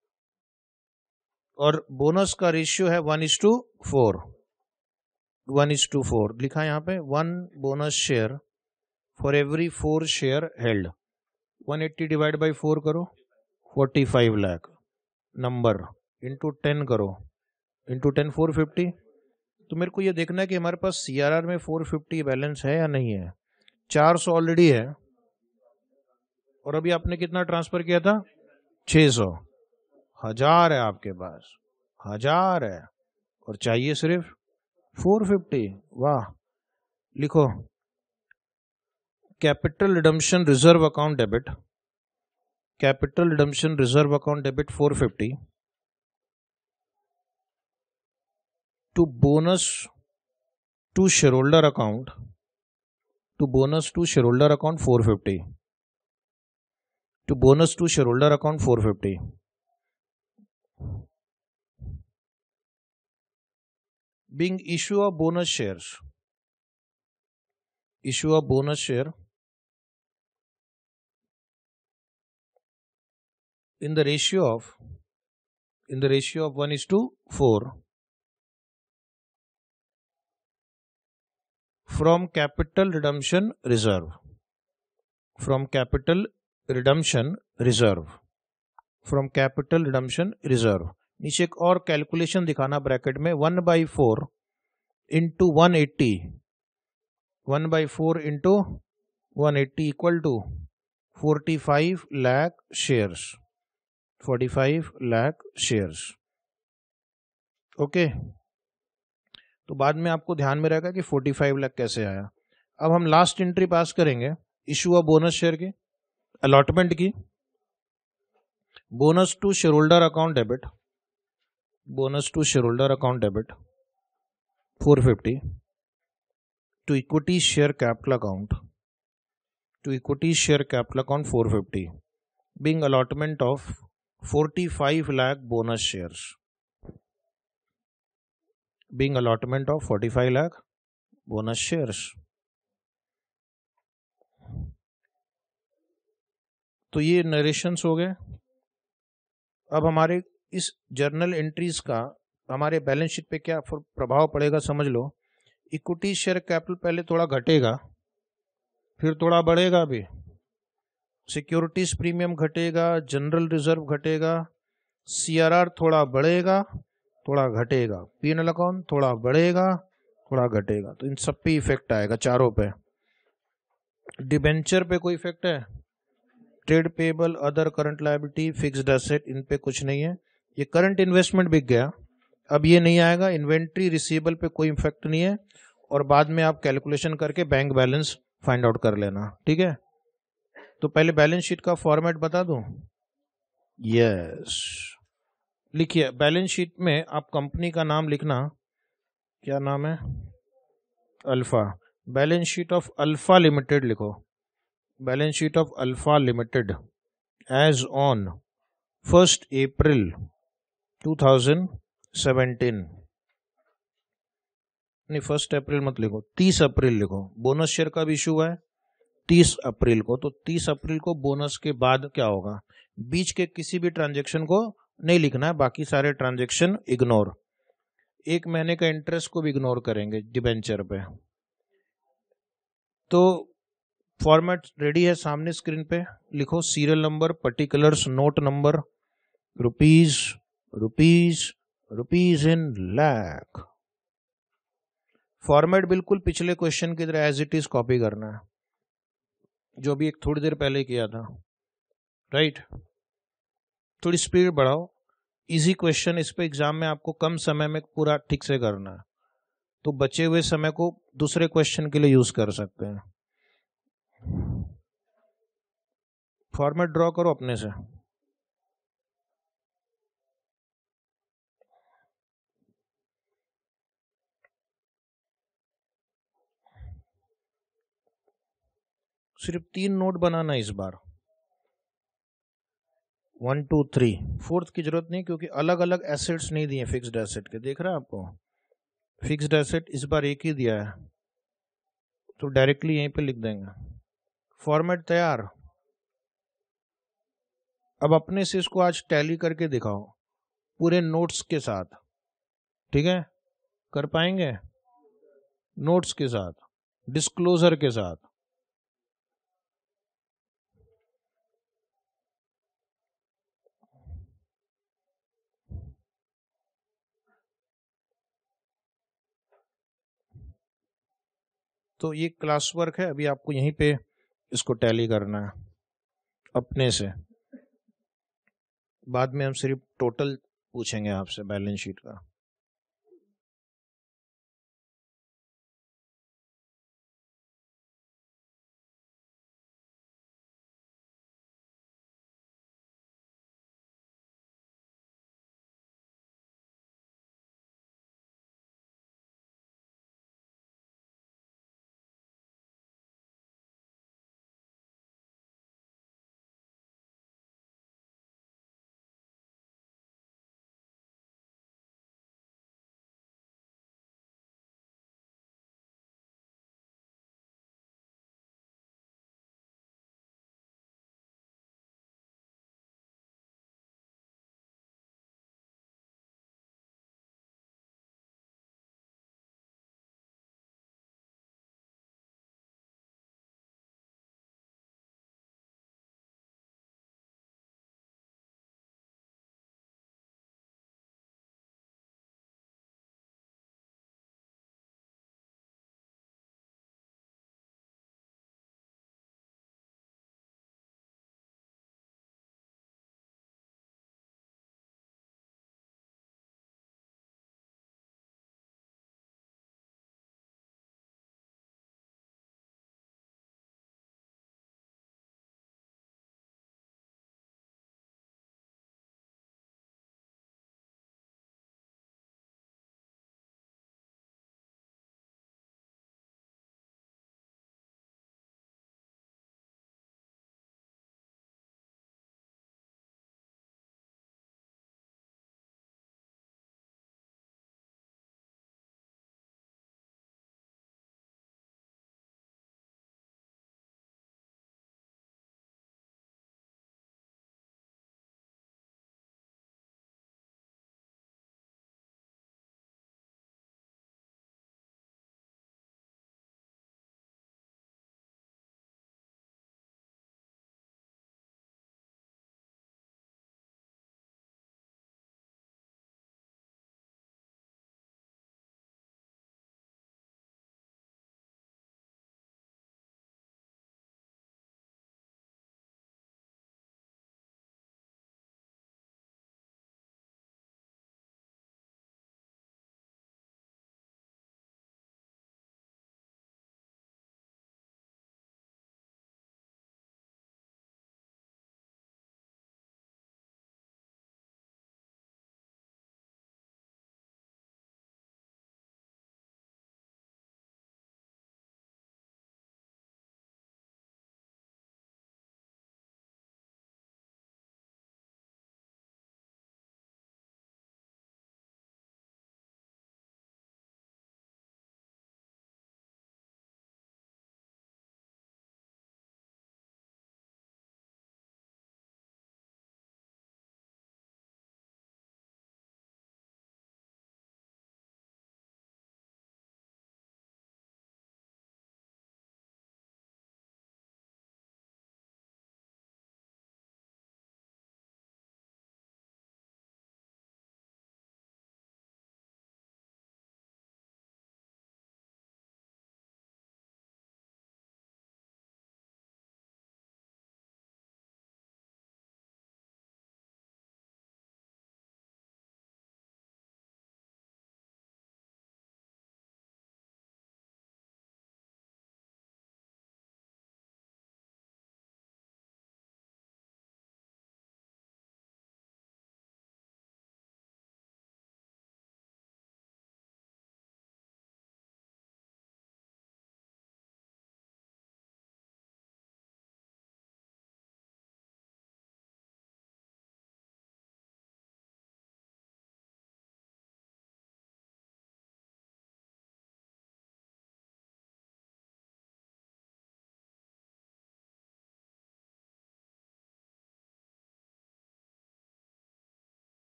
और बोनस का रेशियो है one is to four, one is to four लिखा है यहाँ पे। One bonus share for every four share held. One eighty divide by four करो, forty five lakh number, into ten करो, इंटू टेन फोर फिफ्टी। तो मेरे को ये देखना है कि हमारे पास सीआरआर में फोर फिफ्टी बैलेंस है या नहीं है। चार सौ ऑलरेडी है और अभी आपने कितना ट्रांसफर किया था? छह सौ। हजार है आपके पास, हजार है और चाहिए सिर्फ फोर फिफ्टी। वाह, लिखो capital redemption reserve account debit, capital redemption reserve account debit four fifty to bonus to share holder account, to bonus to share holder account four fifty, to bonus to share holder account four fifty. Being issue of bonus shares, issue of bonus share in the ratio of, in the ratio of one is to four from capital redemption reserve, from capital redemption reserve, from capital redemption reserve। नीचे एक और calculation दिखाना bracket में, one by four into one eighty, one by four into one eighty equal to forty five lakh shares, forty five lakh shares. Okay, तो बाद में आपको ध्यान में रहेगा कि फोर्टी फाइव लाख कैसे आया। अब हम लास्ट एंट्री पास करेंगे, इशू ऑफ बोनस शेयर की, अलॉटमेंट की। Bonus to share holder account debit, bonus to share holder account debit four fifty to equity share capital account, to equity share capital account four fifty being allotment of forty five lakh bonus shares, being allotment of forty five lakh bonus shares. तो ये narrations हो गए। अब हमारे इस journal entries का हमारे balance sheet पे क्या प्रभाव पड़ेगा समझ लो। इक्विटी शेयर कैपिटल पहले थोड़ा घटेगा, फिर थोड़ा बढ़ेगा भी। सिक्योरिटीज प्रीमियम घटेगा, जनरल रिजर्व घटेगा, सीआरआर थोड़ा बढ़ेगा, थोड़ा घटेगा, पीएनएल अकाउंट थोड़ा बढ़ेगा, थोड़ा घटेगा। तो इन सब पे इफेक्ट आएगा, चारों पे। डिबेंचर पे कोई इफेक्ट है? Trade payable, other current liability, fixed asset, इन पे कुछ नहीं है। ये करंट इन्वेस्टमेंट बिक गया, अब ये नहीं आएगा। इन्वेंट्री रिसीवेबल पे कोई इफेक्ट नहीं है और बाद में आप कैलकुलेशन करके बैंक बैलेंस फाइंड आउट कर लेना, ठीक है। तो पहले बैलेंस शीट का फॉर्मेट बता दूं। यस, लिखिए बैलेंस शीट में आप कंपनी का नाम लिखना, क्या नाम है? Alpha. Balance sheet of Alpha Limited लिखो, balance sheet of Alpha Limited as on first April two thousand seventeen. नहीं, फर्स्ट अप्रैल मत लिखो, तीस अप्रैल लिखो। बोनस शेयर का भी इशू हुआ है तीस अप्रैल को, तो तीस अप्रैल को बोनस के बाद क्या होगा, बीच के किसी भी ट्रांजैक्शन को नहीं लिखना है, बाकी सारे ट्रांजेक्शन इग्नोर। एक महीने का इंटरेस्ट को भी इग्नोर करेंगे डिबेंचर पे। तो फॉर्मेट रेडी है सामने स्क्रीन पे, लिखो serial number, particulars, note number, rupees rupees rupees in lakh. Format बिल्कुल पिछले क्वेश्चन की तरह एज इट इज कॉपी करना है, जो भी एक थोड़ी देर पहले किया था, राइट। थोड़ी स्पीड बढ़ाओ, इजी क्वेश्चन, इस पे एग्जाम में आपको कम समय में पूरा ठीक से करना है, तो बचे हुए समय को दूसरे क्वेश्चन के लिए यूज कर सकते हैं। फॉर्मेट ड्रॉ करो अपने से। सिर्फ तीन नोट बनाना इस बार, वन टू थ्री। फोर्थ की जरूरत नहीं, क्योंकि अलग अलग एसेट्स नहीं दिए फिक्स्ड एसेट के, देख रहे हैं आपको। फिक्स्ड एसेट इस बार एक ही दिया है, तो डायरेक्टली यहीं पे लिख देंगे। फॉर्मेट तैयार। अब अपने से इसको आज टैली करके दिखाओ पूरे नोट्स के साथ, ठीक है? कर पाएंगे? नोट्स के साथ, डिस्क्लोजर के साथ। तो ये क्लास वर्क है, अभी आपको यहीं पे इसको टैली करना है अपने से। बाद में हम सिर्फ टोटल पूछेंगे आपसे बैलेंस शीट का।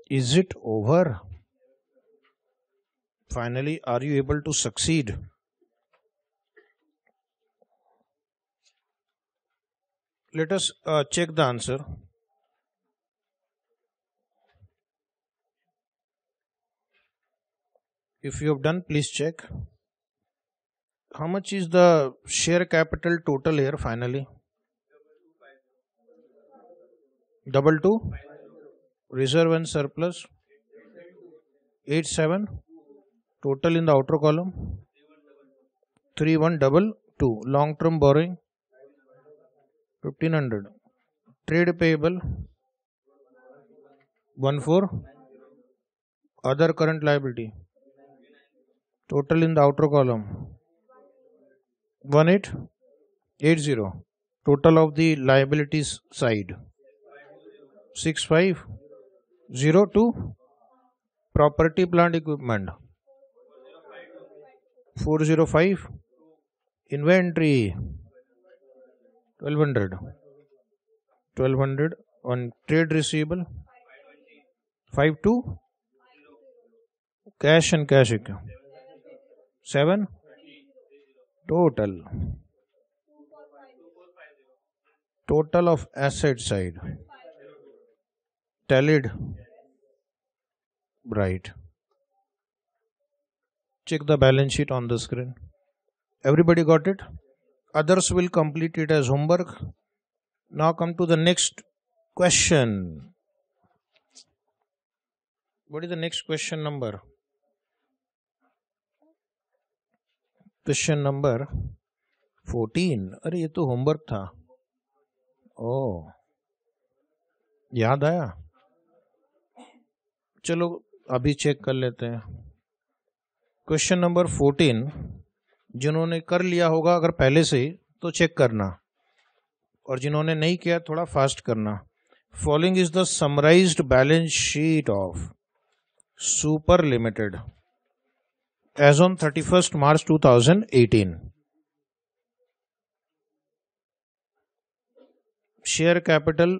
Is it over? Finally, are you able to succeed? Let us uh, check the answer. If you have done, please check. How much is the share capital total here finally? Double two. Reserve and surplus. Eight seven. Total in the outer column. Three one double two. Long term borrowing. Fifteen hundred. Trade payable. One four. Other current liability. Total in the outer column. One eight. Eight zero. Total of the liabilities side. Six five. Zero two. Property plant equipment. Four zero five. Inventory. Twelve hundred. Twelve hundred on trade receivable. Five two. Cash and cash account. Seven. Total. Total of asset side. Tallied. Right. Check the balance sheet on the screen. Everybody got it? Others will complete it as homework. Now come to the next question. What is the next question number? Question number fourteen. अरे ये तो homework था. ओह, याद आया? चलो अभी check कर लेते हैं. Question number fourteen. जिन्होंने कर लिया होगा अगर पहले से तो चेक करना, और जिन्होंने नहीं किया थोड़ा फास्ट करना. Following is the summarised balance sheet of Super Limited as on thirty-first March two thousand eighteen. Share capital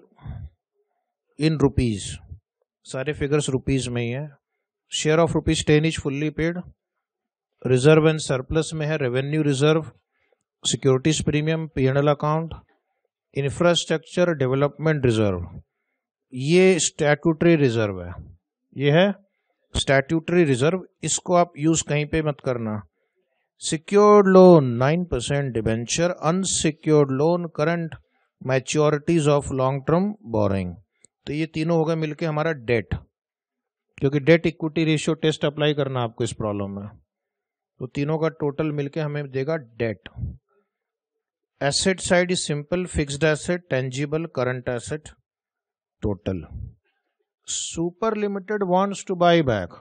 in rupees. सारे फिगर्स रुपीज में ही है. Share of rupees ten is fully paid. Reserve and surplus में है revenue reserve, securities premium, P and L account, infrastructure development reserve. ये statutory reserve है. ये है स्टैट्यूटरी रिजर्व. इसको आप यूज कहीं पे मत करना. Secured loan nine percent debenture, unsecured loan, current maturities of long term borrowing. तो ये तीनों हो गए मिलके हमारा डेट, क्योंकि debt equity ratio test apply करना आपको इस प्रॉब्लम में. तो तीनों का टोटल मिलके हमें देगा debt. Asset side is simple, fixed asset, tangible, current asset, total. Super Limited wants to buy back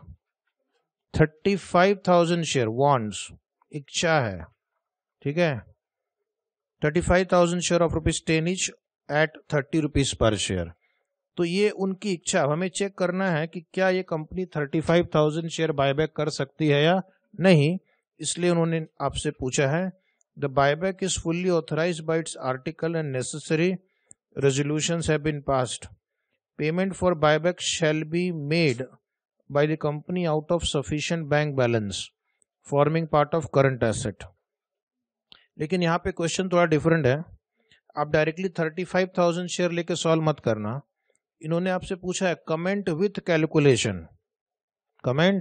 thirty-five thousand share. Wants, इच्छा है, ठीक है. thirty-five thousand share of rupees ten each at thirty rupees per share. तो ये उनकी इच्छा. हमें check करना है कि क्या ये company thirty-five thousand share buyback कर सकती है या नहीं. इसलिए उन्होंने आपसे पूछा है. The buyback is fully authorized by its article and necessary resolutions have been passed. Payment for buyback shall be made by the company out of sufficient bank balance forming part of current asset. लेकिन यहाँ पे question थोड़ा different है. आप directly thirty-five thousand share लेके solve मत करना. इन्होंने आपसे पूछा है comment with calculation. Comment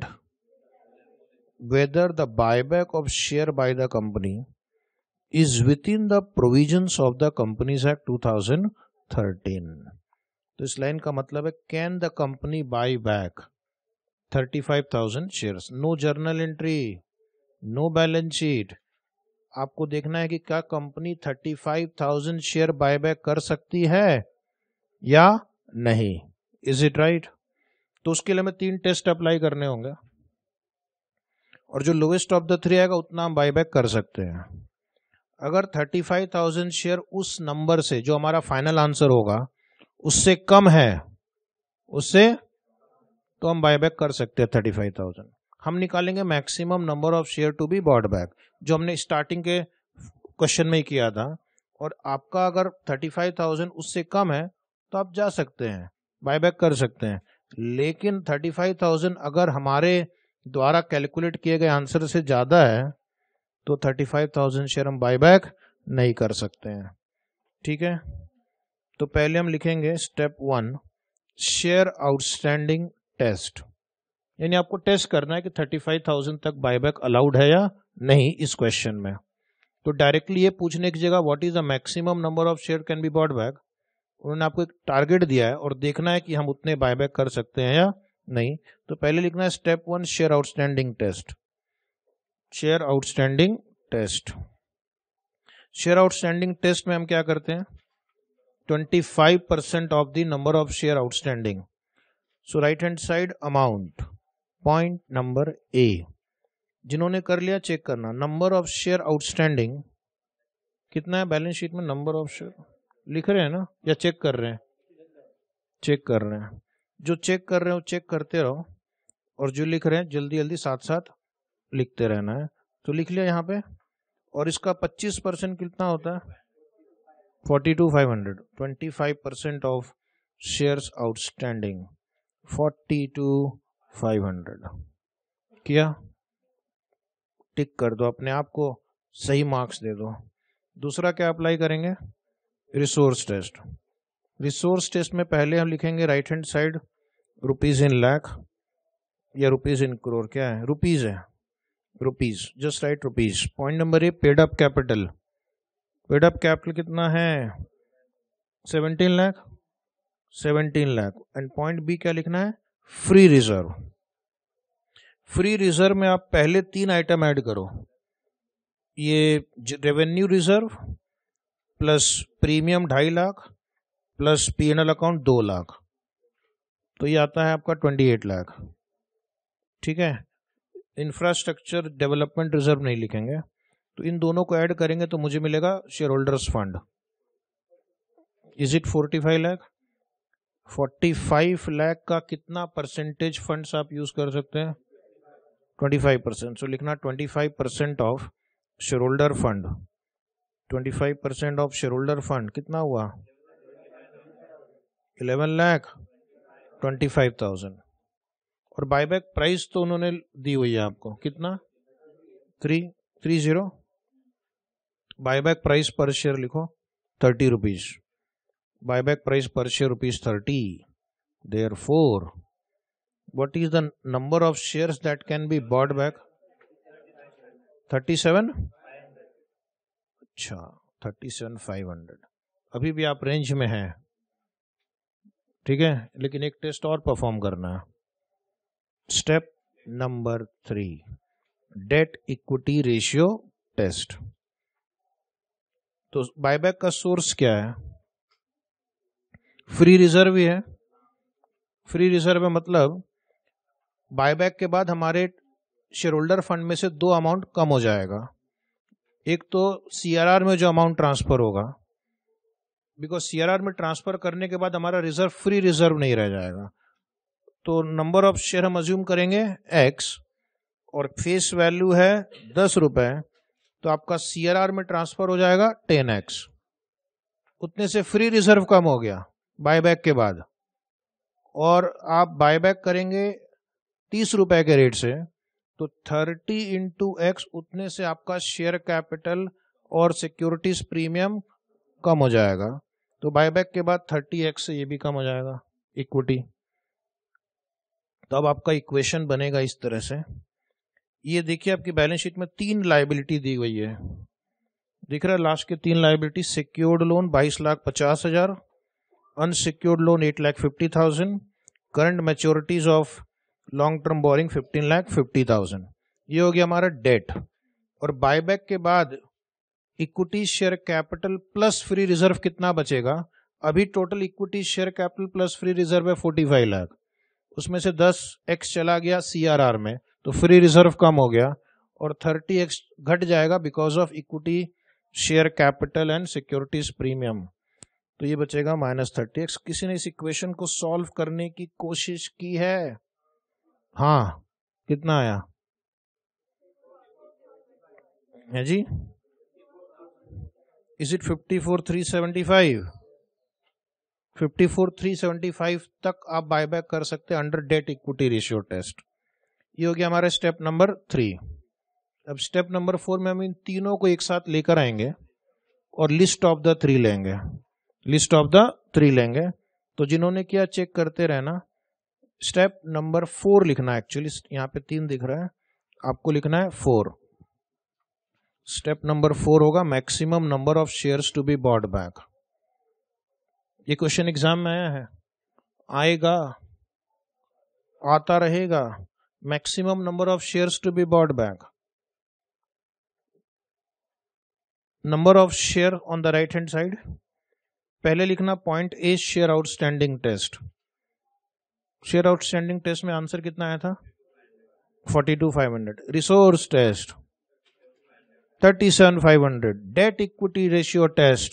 whether the buyback of share by the company is within the provisions of the Companies Act two thousand thirteen. तो इस लाइन का मतलब है can the company buy back thirty-five thousand shares. No journal entry, no balance sheet. आपको देखना है कि क्या company thirty-five thousand share buy back कर सकती है या नहीं. Is it right? तो उसके लिए हमें तीन टेस्ट अप्लाई करने होंगे, और जो लोएस्ट ऑफ द थ्री आएगा उतना हम बाय बैक कर सकते हैं. अगर thirty-five thousand शेयर उस नंबर से जो हमारा फाइनल आंसर होगा उससे कम है, उससे तो हम बायबैक कर सकते हैं thirty-five thousand. हम निकालेंगे maximum number of share to be bought back, जो हमने स्टार्टिंग के क्वेश्चन में ही किया था. और आपका अगर thirty-five thousand उससे कम है तो आप जा सकते हैं, बायबैक कर सकते हैं. लेकिन थर्टी फाइव थाउजेंड अगर हमारे द्वारा कैलकुलेट किए गए आंसर से ज़्यादा है तो थर्टी फाइव थाउजेंड शेयर हम बायबैक नहीं कर सकते हैं। ठीक है, तो पहले हम लिखेंगे step one, share outstanding test, यानी आपको टेस्ट करना है कि थर्टी फाइव थाउजेंड तक बायबैक अलाउड है या नहीं इस क्वेश्चन में। तो डायरेक्टली ये पूछने की जगह what is the maximum number of share can be bought back, उन्होंने आपको एक टारगेट दिया है और देखना है कि हम उतने बायबैक कर सकते हैं या नहीं। तो पहले लिखना है step one, share outstanding test, share outstanding test. Share outstanding test में हम क्या करते हैं, twenty five percent of the number of share outstanding. So right hand side amount, point number A, जिन्होंने कर लिया चेक करना, नंबर ऑफ शेयर आउटस्टैंडिंग कितना है बैलेंस शीट में, नंबर ऑफ शेयर लिख रहे हैं ना या चेक कर रहे हैं, चेक कर रहे हैं, जो चेक कर रहे हो चेक करते रहो और जो लिख रहे हैं जल्दी जल्दी साथ साथ लिखते रहना है। तो लिख लिया यहाँ पे, और इसका पच्चीस परसेंट कितना होता है, forty two five hundred, twenty five percent of shares outstanding, forty two five hundred किया, टिक कर दो, अपने आप को सही मार्क्स दे दो। दूसरा क्या अप्लाई करेंगे, रिसोर्स टेस्ट। रिसोर्स टेस्ट में पहले हम लिखेंगे right hand side rupees in lakh या रुपीज इन करोड़, क्या है रुपीज है, rupees, just right rupees. Point number A, paid up capital, paid up capital कितना है, seventeen lakh, seventeen lakh. And point B क्या लिखना है, फ्री रिजर्व। फ्री रिजर्व में आप पहले तीन आइटम ऐड करो, ये रेवेन्यू रिजर्व प्लस प्रीमियम ढाई lakh plus P N L account दो लाख, तो ये आता है आपका ट्वेंटी एट लाख। ठीक है, इंफ्रास्ट्रक्चर डेवलपमेंट रिजर्व नहीं लिखेंगे, तो इन दोनों को ऐड करेंगे तो मुझे मिलेगा share holders fund. Is it forty five lakh, forty five lakh का कितना परसेंटेज फंड्स आप यूज कर सकते हैं, ट्वेंटी फाइव परसेंट। सो लिखना twenty five percent of share holder fund, twenty five percent of share holder fund कितना हुआ, eleven lakh twenty five thousand. और बायबैक प्राइस तो उन्होंने दी हुई है आपको, कितना, three three zero. Buyback price per share लिखो thirty rupees, buyback price per share rupees thirty. Therefore what is the number of shares that can be bought back, thirty seven, अच्छा thirty seven five hundred, अभी भी आप range में हैं। ठीक है, लेकिन एक टेस्ट और परफॉर्म करना है, step number three, debt equity ratio test. तो बायबैक का सोर्स क्या है, फ्री रिजर्व ही है। फ्री रिजर्व है मतलब बायबैक के बाद हमारे शेयर होल्डर फंड में से दो अमाउंट कम हो जाएगा, एक तो सीआरआर में जो अमाउंट ट्रांसफर होगा, बिकॉज सीआरआर में ट्रांसफर करने के बाद हमारा रिजर्व फ्री रिजर्व नहीं रह जाएगा। तो नंबर ऑफ शेयर हम अज्यूम करेंगे एक्स और फेस वैल्यू है दस रुपए, तो आपका सीआरआर में ट्रांसफर हो जाएगा टेन एक्स, उतने से फ्री रिजर्व कम हो गया बायबैक के बाद। और आप बायबैक करेंगे तीस रुपए के रेट से, तो थर्टी इंटू एक्स, उतने से आपका शेयर कैपिटल और सिक्योरिटीज प्रीमियम कम हो जाएगा। तो बायबैक के बाद थर्टी एक्स से ये भी कम हो जाएगा इक्विटी। तो अब आपका इक्वेशन बनेगा इस तरह से, ये देखिए आपकी बैलेंस शीट में तीन लायबिलिटी दी गई है, दिख रहा है लास्ट के तीन लायबिलिटी, सिक्योर्ड लोन बाईस लाख पचास हजार, unsecured loan eight lakh fifty thousand, current maturities of long term borrowing fifteen lakh fifty thousand. ये हो गया हमारा डेट। और बायबैक के बाद equity share capital plus free reserve कितना बचेगा, अभी total equity share capital plus free reserve है फोर्टी फाइव लाख, उसमें से दस एक्स चला गया सीआरआर में, तो फ्री रिजर्व कम हो गया और थर्टी एक्स घट जाएगा because of equity share capital and securities premium. तो ये बचेगा माइनस थर्टी एक्स। किसी ने इस इक्वेशन को सॉल्व करने की कोशिश की है, हाँ कितना आया है जी, is it fifty four three seventy five, fifty four three seventy five तक आप बायबैक कर सकते हैं under debt equity ratio test. ये हो गया हमारा स्टेप नंबर थ्री। अब स्टेप नंबर फोर में हम इन तीनों को एक साथ लेकर आएंगे और लिस्ट ऑफ द थ्री लेंगे, लिस्ट ऑफ द थ्री लेंगे। तो जिन्होंने किया चेक करते रहना। स्टेप नंबर फोर लिखना है, एक्चुअली यहाँ पे तीन दिख रहा है, आपको लिखना है फोर। स्टेप नंबर फोर होगा maximum number of shares to be bought back. ये क्वेश्चन एग्जाम में आया है, आएगा, आता रहेगा। Maximum number of shares to be bought back, number of share on the right hand side. पहले लिखना point A share outstanding test. Share outstanding test में आंसर कितना आया था? Forty two five hundred. Resource test thirty seven five hundred. Debt equity ratio test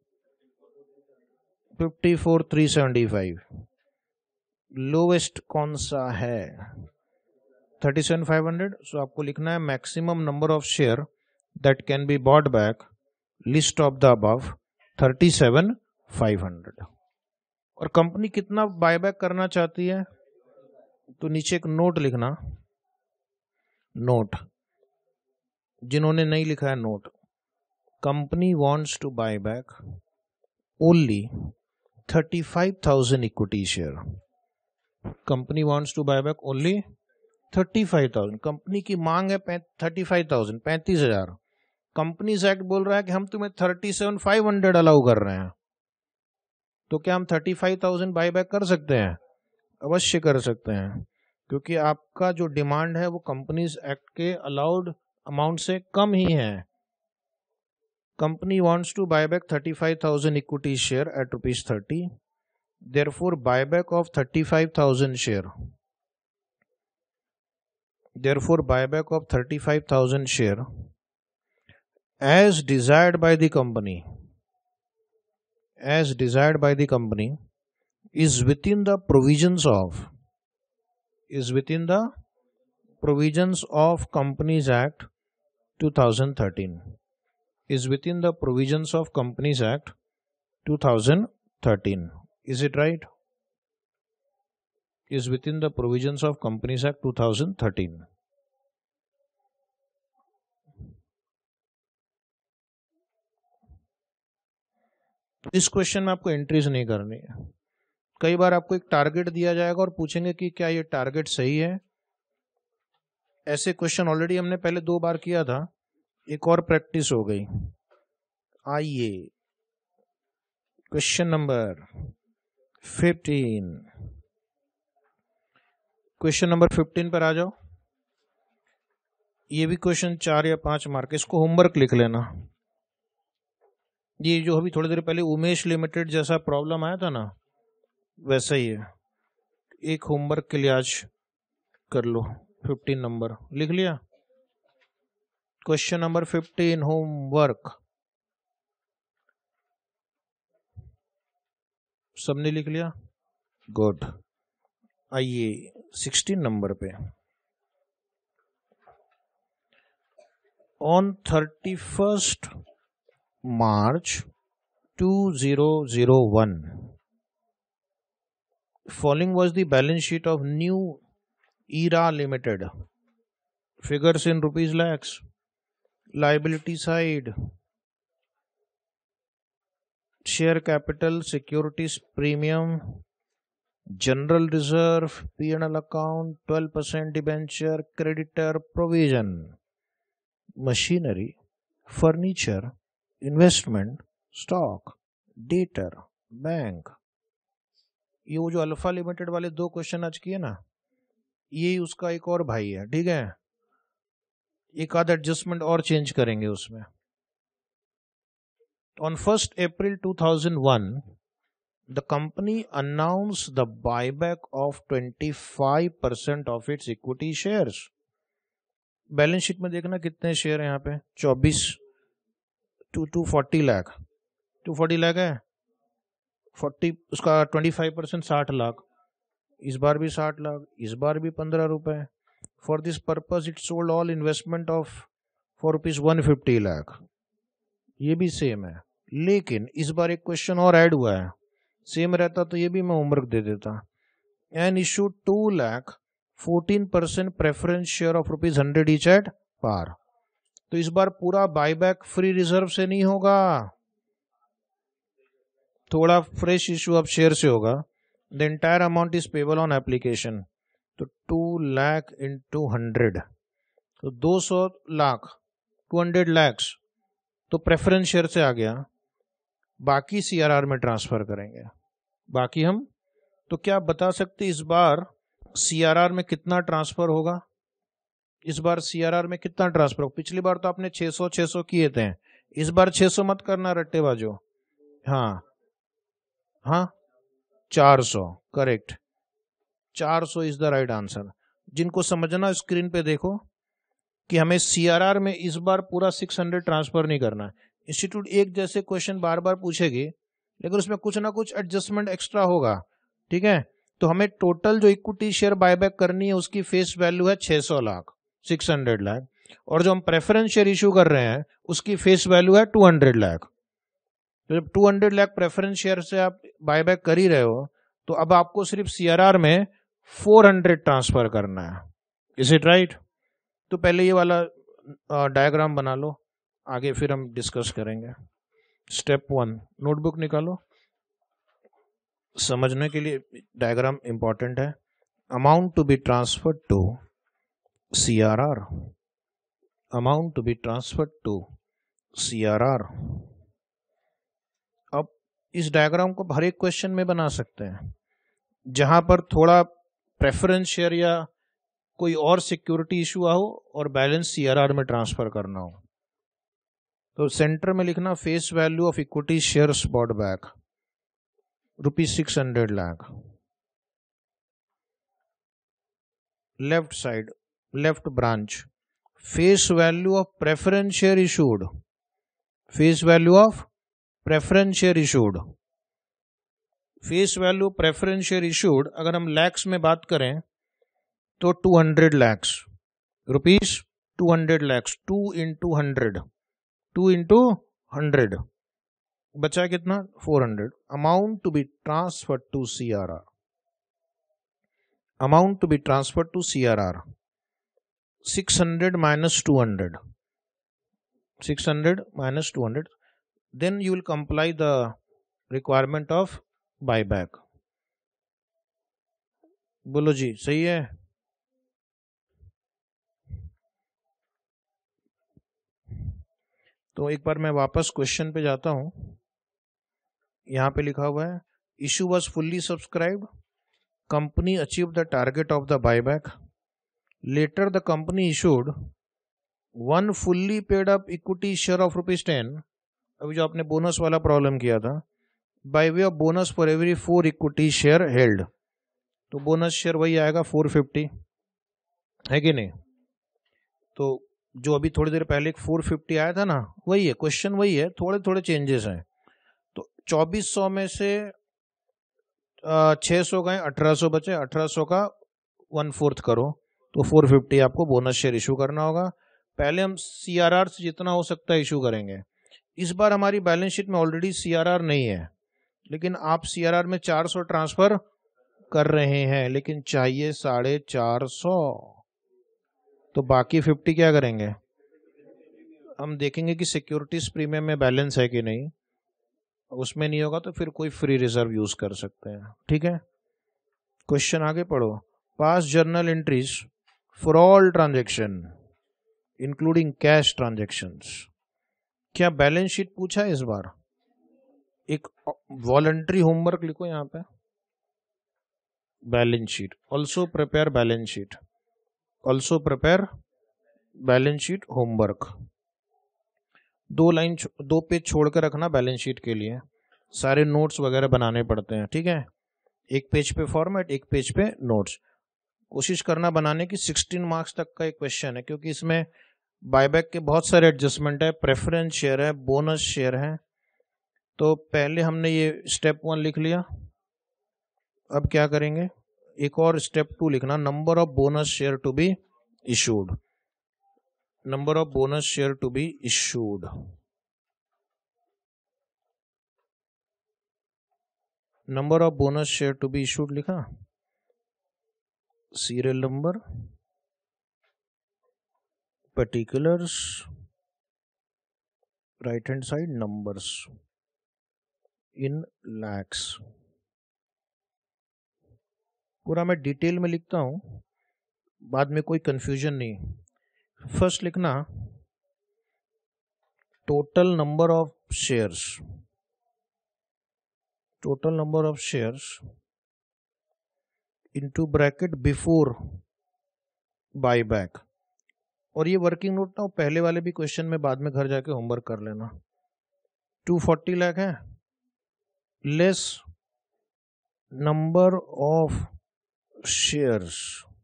fifty four three seventy five. Lowest कौन सा है? Thirty seven five hundred. So आपको लिखना है maximum number of share that can be bought back, list of the above thirty seven five hundred. और company कितना buyback करना चाहती है तो नीचे एक नोट लिखना, नोट। जिन्होंने नहीं लिखा है note, company wants to buy back only thirty five thousand equity share. Company wants to buy back only thirty five thousand. Company की मांग है थर्टी फाइव थाउजेंड, पैंतीस हजार। कंपनीज एक्ट बोल रहा है कि हम तुम्हें thirty seven five hundred allow कर रहे हैं, तो क्या हम thirty five thousand buy back कर सकते हैं? अवश्य कर सकते हैं, क्योंकि आपका जो डिमांड है वो कंपनीज एक्ट के अलाउड अमाउंट से कम ही है। Company wants to buy back thirty five thousand equity share at rupees thirty, therefore buyback of thirty five thousand share, therefore buyback of thirty five thousand share as desired by the company, as desired by the company is within the provisions of, is within the provisions of Companies Act twenty thirteen, is within the provisions of Companies Act twenty thirteen. Is it right? Is within the provisions of Companies Act twenty thirteen. इस question में आपको entries नहीं करनी है। कई बार आपको एक target दिया जाएगा और पूछेंगे कि क्या ये टारगेट सही है। ऐसे क्वेश्चन ऑलरेडी हमने पहले दो बार किया था, एक और प्रैक्टिस हो गई। आइए question number fifteen, question number fifteen पर आ जाओ। ये भी क्वेश्चन चार या पांच मार्क, इसको होमवर्क लिख लेना। ये जो अभी थोड़ी देर पहले उमेश लिमिटेड जैसा प्रॉब्लम आया था ना, वैसा ही है। एक होमवर्क के लिए आज कर लो। फिफ्टीन नंबर लिख लिया? क्वेश्चन नंबर फिफ्टीन होमवर्क सबने लिख लिया? गुड। आइए सिक्सटीन नंबर पे। On thirty first March twenty oh one, following was the balance sheet of New Era Limited. Figures in rupees lakhs. Liability side, share capital, securities premium, general reserve, P and L account, twelve percent debenture, creditor provision, machinery, furniture, investment, stock, debtor, bank. ये वो जो alpha limited वाले दो question आज किए ना, ये उसका एक और भाई है, ठीक है। एक आध एडजस्टमेंट और चेंज करेंगे उसमें। On first April two thousand one the company announce the buyback of twenty five percent of its equity shares. Balance sheet में देखना कितने शेयर है यहाँ पे, चौबीस two two forty lakh, two forty lakh है, फोर्टी उसका ट्वेंटी फाइव परसेंट साठ लाख, इस बार भी साठ लाख, इस बार भी पंद्रह रुपए। For this purpose it sold all investment of for rupees one fifty lakh, ये भी सेम है। लेकिन इस बार एक क्वेश्चन और ऐड हुआ है, सेम रहता तो ये भी मैं होमवर्क दे देता। And issue two lakh fourteen percent preference share of rupees hundred each at par. तो इस बार पूरा बायबैक फ्री रिजर्व से नहीं होगा, थोड़ा फ्रेश इशू ऑफ शेयर से होगा। The entire amount is payable on application. तो टू लाख इंटू हंड्रेड, तो दो सौ लाख, टू हंड्रेड लैक्स तो प्रेफरेंस शेयर से आ गया। बाकी सीआरआर में ट्रांसफर करेंगे। बाकी हम तो क्या बता सकते इस बार सीआरआर में कितना ट्रांसफर होगा? इस बार सीआरआर में कितना ट्रांसफर होगा? पिछली बार तो आपने छह सौ छह सौ किए थे, इस बार छह सौ मत करना रट्टेबाजो। हाँ हाँ चार सौ, करेक्ट, चार सौ इज द राइट आंसर। जिनको समझना स्क्रीन पे देखो कि हमें सीआरआर में इस बार पूरा छह सौ ट्रांसफर नहीं करना है। इंस्टीट्यूट एक जैसे क्वेश्चन बार बार पूछेगी, लेकिन उसमें कुछ ना कुछ एडजस्टमेंट एक्स्ट्रा होगा, ठीक है। तो हमें टोटल जो इक्विटी शेयर बायबैक करनी है उसकी फेस वैल्यू है छह सौ लाख, छह सौ लाख, और जो हम प्रेफरेंस शेयर इशू कर रहे हैं उसकी फेस वैल्यू है दो सौ लाख। तो जब दो सौ लाख प्रेफरेंस शेयर से आप बायबैक कर ही रहे हो, तो अब आपको सिर्फ सीआरआर में चार सौ ट्रांसफर करना है। Is it right? तो पहले ये वाला डायग्राम बना लो, आगे फिर हम डिस्कस करेंगे। स्टेप वन, नोटबुक निकालो, समझने के लिए डायग्राम इंपॉर्टेंट है। Amount to be transferred to CRR, amount to be transferred to CRR. अब इस डायग्राम को हर एक क्वेश्चन में बना सकते हैं जहां पर थोड़ा प्रेफरेंस शेयर या कोई और सिक्योरिटी इशू हो और बैलेंस सीआरआर में ट्रांसफर करना हो। तो सेंटर में लिखना face value of equity shares bought back rupees six hundred lakh. Left side, left branch, face value of preference share issued, face value of preference share issued, face value preference share issued अगर हम लैक्स में बात करें तो two hundred lakhs rupees, two hundred lakhs, two into hundred, two into hundred बचा कितना? Four hundred. Amount to be transfer to CRR, amount to be transfer to CRR six hundred minus two hundred, six hundred minus two hundred, then you will comply the requirement of buyback. बोलो जी, सही है? तो एक बार मैं वापस question पे जाता हूं। यहां पे लिखा हुआ है issue was fully subscribed, company achieve the target of the buyback, later the company issued one fully paid up equity share of rupees ten. अभी जो आपने बोनस वाला प्रॉब्लम किया था, by way of bonus for every four equity share held, तो bonus share वही आएगा four fifty, है कि नहीं? तो जो अभी थोड़ी देर पहले एक फोर फिफ्टी आया था ना, वही है, क्वेश्चन वही है, थोड़े थोड़े चेंजेस हैं। तो चौबीस सौ में से छह सौ गए, अठारह सौ बचे, अठारह सौ का वन फोर्थ करो तो फोर फिफ्टी आपको बोनस शेयर इशू करना होगा। पहले हम सीआरआर से जितना हो सकता है इशू करेंगे। इस बार हमारी बैलेंस शीट में ऑलरेडी सीआरआर नहीं है, लेकिन आप सीआरआर में चार सौ ट्रांसफर कर रहे हैं, लेकिन चाहिए साढ़े चार सौ, तो बाकी फिफ्टी क्या करेंगे? हम देखेंगे कि सिक्योरिटीज प्रीमियम में बैलेंस है कि नहीं, उसमें नहीं होगा तो फिर कोई फ्री रिजर्व यूज कर सकते हैं, ठीक है। क्वेश्चन आगे पढ़ो। Pass journal entries for all transaction including cash transactions. क्या बैलेंस शीट पूछा है इस बार? एक वॉलंटरी होमवर्क लिखो यहां पे, balance sheet, also prepare balance sheet, also prepare balance sheet homework. दो लाइन, दो पेज छोड़ कर रखना बैलेंस शीट के लिए, सारे नोट्स वगैरह बनाने पड़ते हैं, ठीक है। एक पेज पे फॉर्मेट, एक पेज पे नोट्स। कोशिश करना बनाने की, सिक्सटीन मार्क्स तक का एक क्वेश्चन है, क्योंकि इसमें बायबैक के बहुत सारे एडजस्टमेंट है, प्रेफरेंस शेयर है, बोनस शेयर है। तो पहले हमने ये स्टेप वन लिख लिया, अब क्या करेंगे? एक और स्टेप टू लिखना, number of bonus share to be issued, number of bonus share to be issued. Number of bonus share to be issued लिखा, serial number, particulars, right hand side numbers in lakhs. पूरा मैं detail में लिखता हूं, बाद में कोई कंफ्यूजन नहीं। फर्स्ट लिखना total number of shares, total number of shares into bracket before buyback. और ये वर्किंग नोट ना पहले वाले भी क्वेश्चन में बाद में घर जाके होमवर्क कर लेना। टू फोर्टी लाख है, less number of shares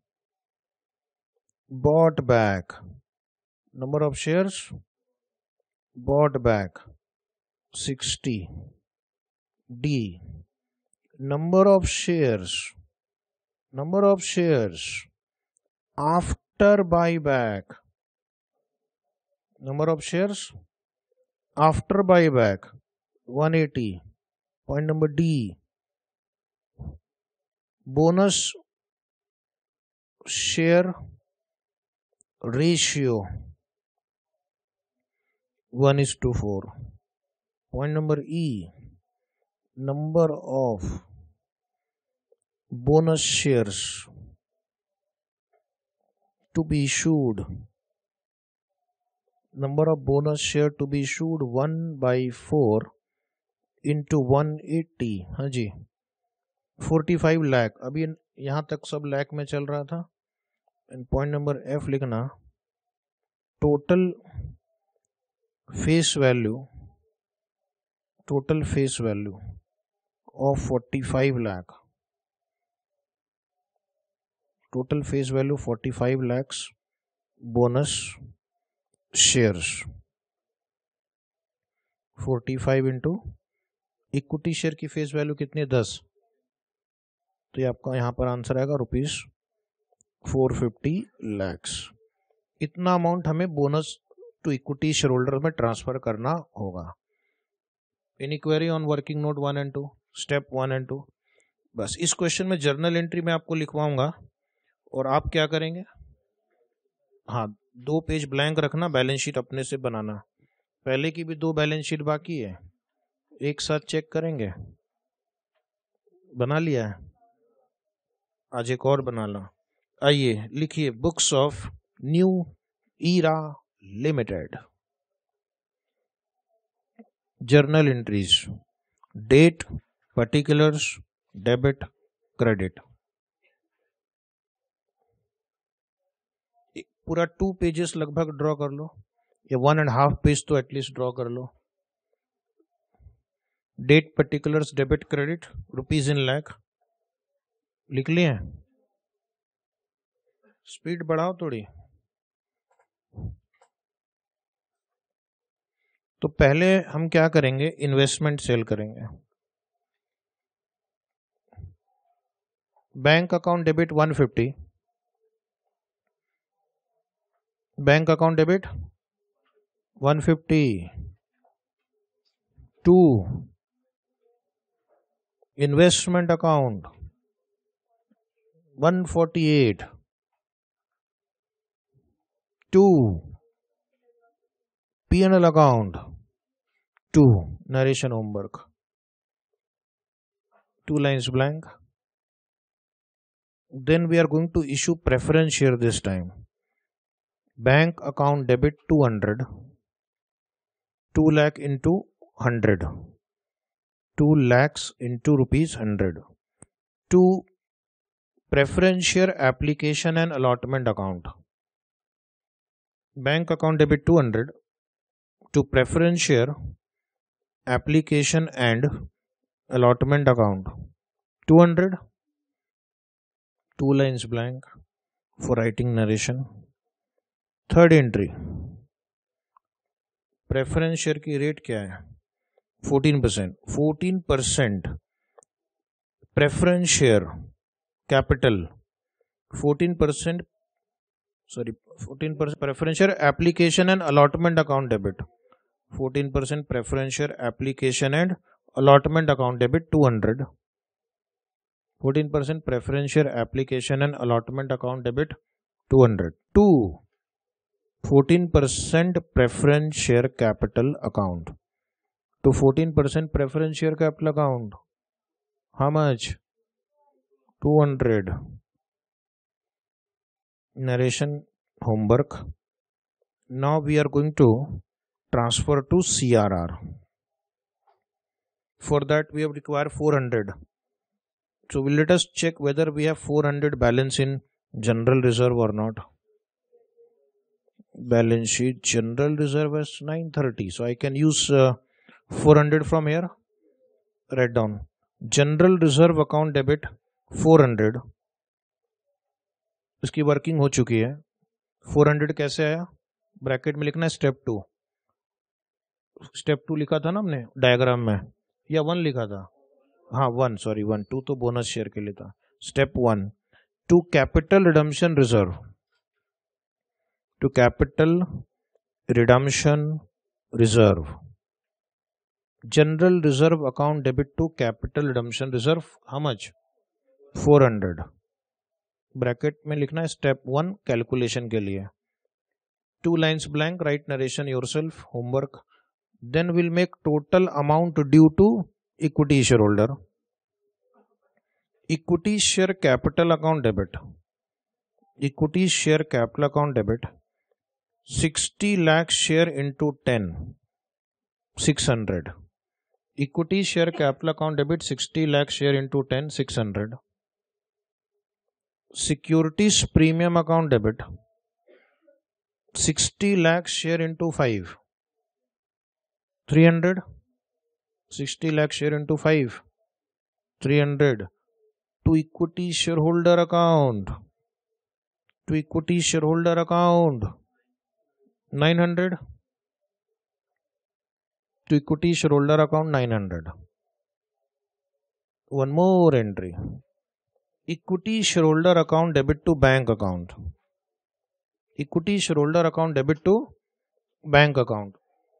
bought back, number of shares bought back sixty. D, number of shares, number of shares after buyback, number of shares after buyback one eighty. Point number D, bonus share ratio one is to four. Point number E, number of bonus shares to be issued, number of bonus share to be issued one by four into one eighty. हाँ जी, forty five lakh. अभी यहां तक सब लाख में चल रहा था। And point number F लिखना total face value, total face value of forty five lakh, total face value forty five lakhs bonus shares. Forty five into equity share की फेस वैल्यू कितनी है, दस। तो ये आपका यहां पर आंसर आएगा रुपीज फोर फिफ्टी लैक्स। इतना अमाउंट हमें bonus to equity share holder में ट्रांसफर करना होगा। Any query on working note one and two, step one and two? बस इस क्वेश्चन में जर्नल एंट्री में आपको लिखवाऊंगा और आप क्या करेंगे, हाँ दो पेज ब्लैंक रखना, बैलेंस शीट अपने से बनाना। पहले की भी दो बैलेंस शीट बाकी है, एक साथ चेक करेंगे। बना लिया है, आज एक और बना ला। आइए लिखिए books of new era limited, journal entries, date, particulars, debit, credit. पूरा टू पेजेस लगभग ड्रॉ कर लो, या वन एंड हाफ पेज तो एटलीस्ट ड्रॉ कर लो। Date, particulars, debit, credit, rupees in lakh लिख लिए। स्पीड बढ़ाओ थोड़ी। तो पहले हम क्या करेंगे, इन्वेस्टमेंट सेल करेंगे। Bank account debit one fifty, bank account debit one fifty. To investment account one forty eight. To P and L account, two narration homework, two lines blank. Then we are going to issue preference share this time. Bank account debit two hundred, two lakh into one hundred, two lakhs into rupees one hundred. To preference share application and allotment account. Bank account debit two hundred to preference share application and allotment account two hundred, two lines blank for writing narration. Third entry, preference share की rate क्या है, fourteen percent. Fourteen percent preference share capital, fourteen percent sorry fourteen percent preference share application and allotment account debit, fourteen percent preference share application and allotment account debit two hundred. Fourteen percent preference share application and allotment account debit two hundred. Two, fourteen percent preference share capital account. To fourteen percent preference share capital account, how much? two hundred. Narration homework. Now we are going to transfer to C R R. For that we have required four hundred. So let us check whether we have four hundred balance in general reserve or not. Balance sheet general reserve is nine thirty. So I can use uh, four hundred from here. Write down general reserve account debit four hundred. इसकी working हो चुकी है. four hundred कैसे आया? Bracket में लिखना है step to. Step to लिखा था ना हमने डायग्राम में, या वन लिखा था? हाँ वन, सॉरी वन. टू तो बोनस शेयर के लिए था. Step one, to capital redemption reserve. To capital redemption reserve. General reserve account debit to capital redemption reserve. How much? four hundred. Bracket में लिखना है स्टेप वन कैलकुलेशन के लिए. Two lines blank, write narration yourself, homework. Then we'll make total amount due to equity shareholder. Equity share capital account debit. Equity share capital account debit. sixty lakh share into ten. six hundred. Equity share capital account debit sixty lakh share into ten. six hundred. Securities premium account debit. sixty lakh share into five. three hundred. sixty lakh share into five. three hundred. To equity shareholder account. To equity shareholder account. nine hundred. To equity shareholder account nine hundred. One more entry. Equity shareholder account debit to bank account. Equity shareholder account debit to bank account.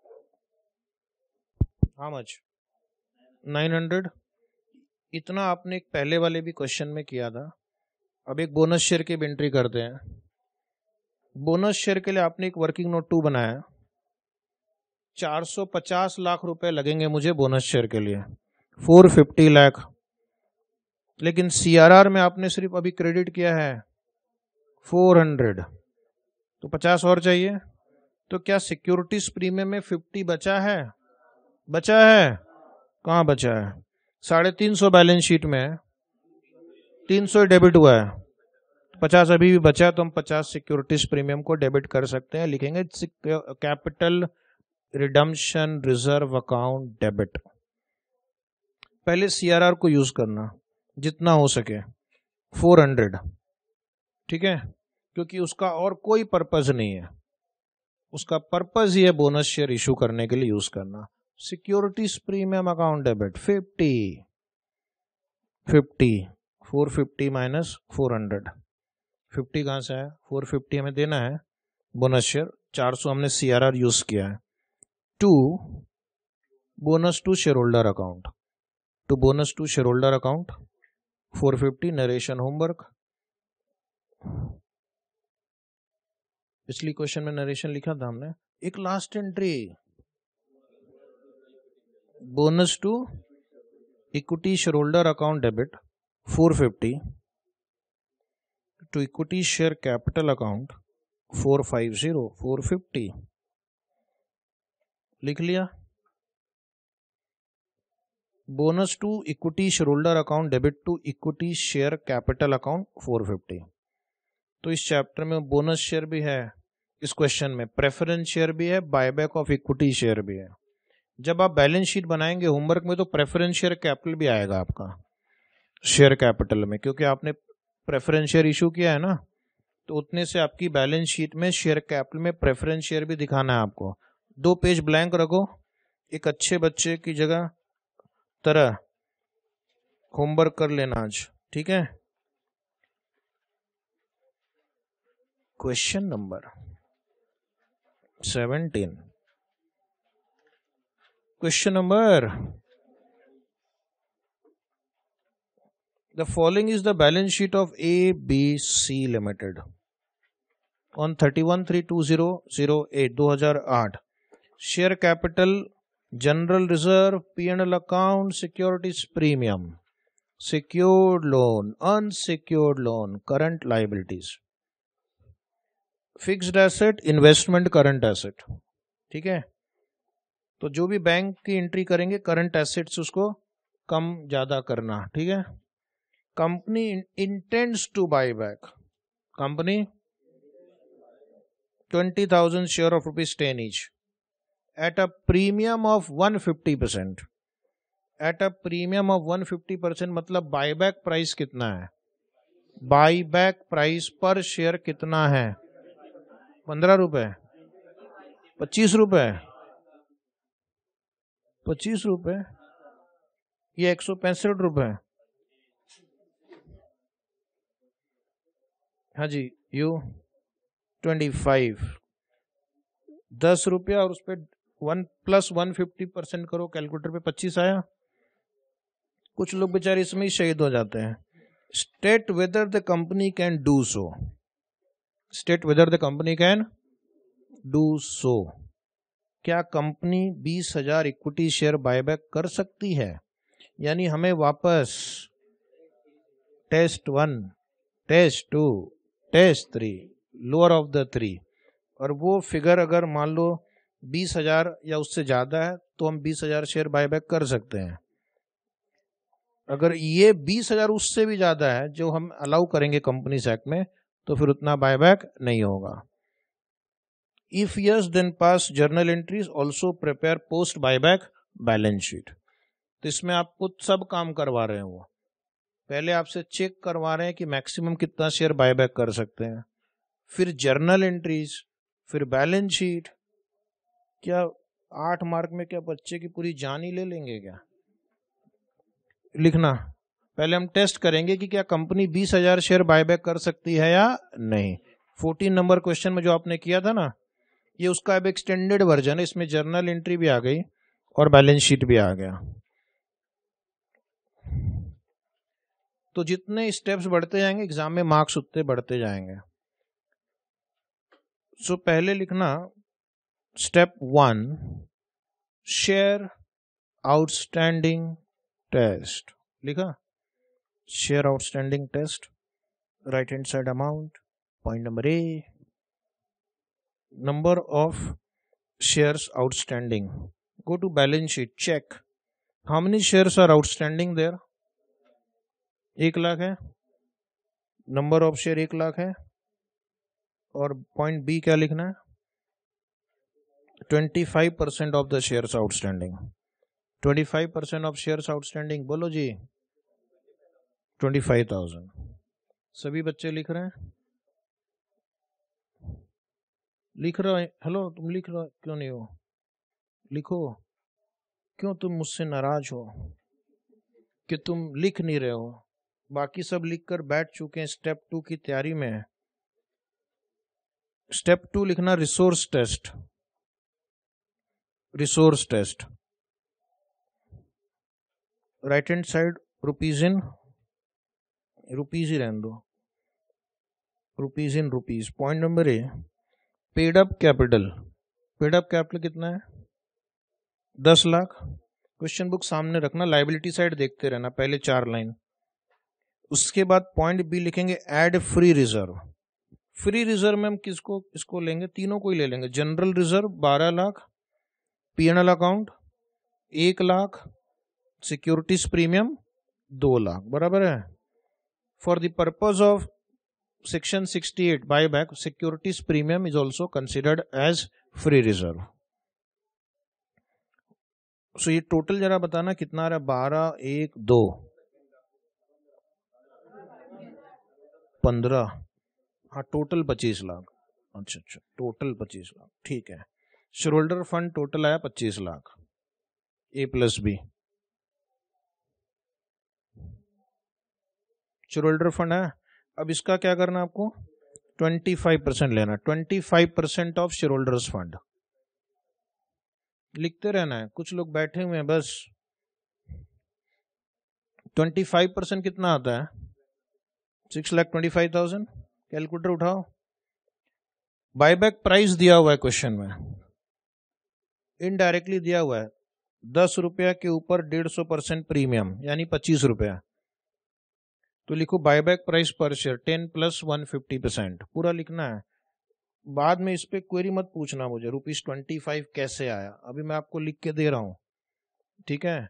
How much? nine hundred. इतना आपने एक पहले वाले भी question में किया था. अब एक बोनस शेयर की एंट्री करते हैं. बोनस शेयर के लिए आपने एक वर्किंग नोट टू बनाया. चार सौ पचास लाख रुपए लगेंगे मुझे बोनस शेयर के लिए. Four fifty lakh. लेकिन सीआरआर में आपने सिर्फ अभी क्रेडिट किया है फोर हंड्रेड. तो पचास और चाहिए. तो क्या सिक्योरिटीज प्रीमियम में फिफ्टी बचा है? बचा है? कहाँ बचा है? साढ़े तीन सौ बैलेंस शीट में, तीन सौ डेबिट हुआ है, पचास अभी भी बचा है. तो हम पचास सिक्योरिटीज प्रीमियम को डेबिट कर सकते हैं. लिखेंगे capital redemption reserve account debit. पहले सीआरआर को यूज करना जितना हो सके. Four hundred. ठीक है, क्योंकि उसका और कोई पर्पज नहीं है. उसका पर्पज ही है बोनस शेयर इशू करने के लिए यूज करना. Securities premium account debit fifty. Fifty. Four fifty minus four hundred. Fifty कहां से है? फोर फिफ्टी हमें देना है बोनस शेयर. चार सौ हमने सीआरआर यूज किया है. To bonus to share holder account. To bonus to share holder account four fifty. Narration homework. पिछली क्वेश्चन में नरेशन लिखा था हमने. एक last entry bonus to equity share holder account debit four fifty to equity share capital account four fifty. Four fifty लिख लिया. Bonus to equity share holder account debit to equity share capital account four fifty. तो इस chapter में bonus share भी है, इस question में preference share भी है, बायबैक ऑफ इक्विटी शेयर भी है. जब आप बैलेंस शीट बनाएंगे होमवर्क में तो प्रेफरेंस शेयर कैपिटल भी आएगा आपका शेयर कैपिटल में, क्योंकि आपने प्रेफरेंस शेयर इशू किया है ना. तो उतने से आपकी बैलेंस शीट में शेयर कैपिटल में प्रेफरेंस शेयर भी दिखाना है आपको. दो पेज ब्लैंक रखो. एक अच्छे बच्चे की जगह तरह होमवर्क कर लेना आज. ठीक है. Question number seventeen. Question number The following is the balance sheet of A B C Limited on thirty-one three two thousand eight two thousand eight. Share capital, general reserve, P and L account, securities premium, secured loan, unsecured loan, current liabilities, fixed asset, investment, current asset. ठीक है, तो जो भी bank की entry करेंगे current assets उसको कम ज्यादा करना. ठीक है. Company intends to buy back, company twenty thousand share of rupees ten each at a premium of one fifty percent. At a premium of one fifty percent मतलब buyback price कितना है? Buyback price per share कितना है? पंद्रह रुपए, पच्चीस रुपए, पच्चीस रुपए, ये एक सौ पैंसठ रुपए. हाँ जी, यू ट्वेंटी फाइव, दस रुपया और उस पर one plus one fifty percent करो, कैलकुलेटर पे पच्चीस आया. कुछ लोग बेचारे इसमें ही शहीद हो जाते हैं. State whether the company can do so. State whether the company can do so. क्या कंपनी बीस हजार इक्विटी शेयर बायबैक कर सकती है? यानी हमें वापस test one, test two, test three, lower of the three, और वो फिगर अगर मान लो बीस हजार या उससे ज्यादा है तो हम बीस हजार शेयर बायबैक कर सकते हैं. अगर ये बीस हजार उससे भी ज्यादा है जो हम अलाउ करेंगे कंपनीज एक्ट में, तो फिर उतना बायबैक नहीं होगा. If yes then pass journal entries also prepare post buyback balance sheet. तो इसमें आपको सब काम करवा रहे हैं. वो पहले आपसे चेक करवा रहे हैं कि मैक्सिमम कितना शेयर बायबैक कर सकते हैं, फिर जर्नल एंट्रीज, फिर बैलेंस शीट. क्या आठ मार्क में क्या बच्चे की पूरी जान ही ले लेंगे क्या? लिखना, पहले हम टेस्ट करेंगे कि क्या कंपनी बीस हजार शेयर बायबैक कर सकती है या नहीं. फोर्टीन नंबर क्वेश्चन में जो आपने किया था ना, ये उसका अब एक्सटेंडेड वर्जन है. इसमें जर्नल एंट्री भी आ गई और बैलेंस शीट भी आ गया. तो जितने स्टेप्स बढ़ते जाएंगे एग्जाम में मार्क्स उतने बढ़ते जाएंगे. सो so, पहले लिखना step one, share outstanding test. लिखा, share outstanding test, right hand side amount, point number A, number of shares outstanding. Go to balance sheet, check how many shares are outstanding there. एक लाख है, number of share एक लाख है. और point B क्या लिखना है? Twenty five percent of the shares outstanding. Twenty five percent of shares outstanding, बोलो जी, ट्वेंटी फाइव थाउजेंड. सभी बच्चे लिख रहे हैं? लिख रहा है? हेलो, तुम लिख रहा क्यों नहीं हो? लिखो. क्यों तुम मुझसे नाराज हो कि तुम लिख नहीं रहे हो? बाकी सब लिखकर बैठ चुके हैं, स्टेप टू की तैयारी में. स्टेप टू लिखना, resource test. Resource test, right hand side rupees in, rupees ही रहने दो, rupees in rupees. Point number A, paid up capital. Paid up capital कितना है? दस लाख. क्वेश्चन बुक सामने रखना, लायबिलिटी साइड देखते रहना, पहले चार लाइन. उसके बाद पॉइंट बी लिखेंगे, add free reserve. Free reserve में हम किसको इसको लेंगे? तीनों को ही ले लेंगे. जनरल रिजर्व बारह lakh, P and L account एक लाख, सिक्योरिटीज प्रीमियम दो लाख. बराबर है. For the purpose of Section sixty-eight buyback, securities premium is also considered as free reserve. So ये टोटल जरा बताना कितना आ रहा है? बारह, एक, दो, पंद्रह. हाँ, टोटल पच्चीस लाख. अच्छा अच्छा, टोटल पच्चीस लाख. ठीक है. शेयर होल्डर फंड टोटल आया पच्चीस lakh, A plus B. Share holder fund है. अब इसका क्या करना आपको? ट्वेंटी फाइव परसेंट लेना. Twenty five percent of share holders fund लिखते रहना है. कुछ लोग बैठे हुए हैं बस ट्वेंटी फाइव परसेंट कितना आता है? Six lakh twenty five thousand. Calculator उठाओ। बायबैक प्राइस दिया हुआ है क्वेश्चन में, इनडायरेक्टली दिया हुआ है दस रुपया के ऊपर डेढ़ सौ परसेंट प्रीमियम यानी पच्चीस रुपया। तो लिखो buyback price per share ten plus one fifty percent, पूरा लिखना है। बाद में इस पे क्वेरी मत पूछना मुझे रुपीज ट्वेंटी फाइव कैसे आया, अभी मैं आपको लिख के दे रहा हूं, ठीक है।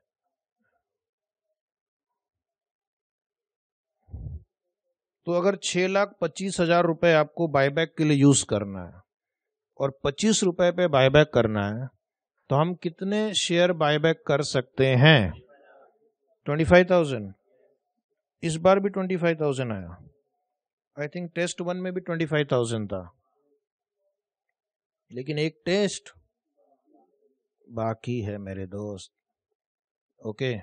तो अगर छह लाख पच्चीस हजार रुपए आपको बायबैक के लिए यूज करना है और पच्चीस रुपए पे बायबैक करना है, तो हम कितने शेयर बायबैक कर सकते हैं? Twenty five thousand. इस बार भी ट्वेंटी फाइव थाउजेंड आया। आई थिंक टेस्ट वन में भी ट्वेंटी फाइव थाउजेंड था, लेकिन एक टेस्ट बाकी है मेरे दोस्त। ओके,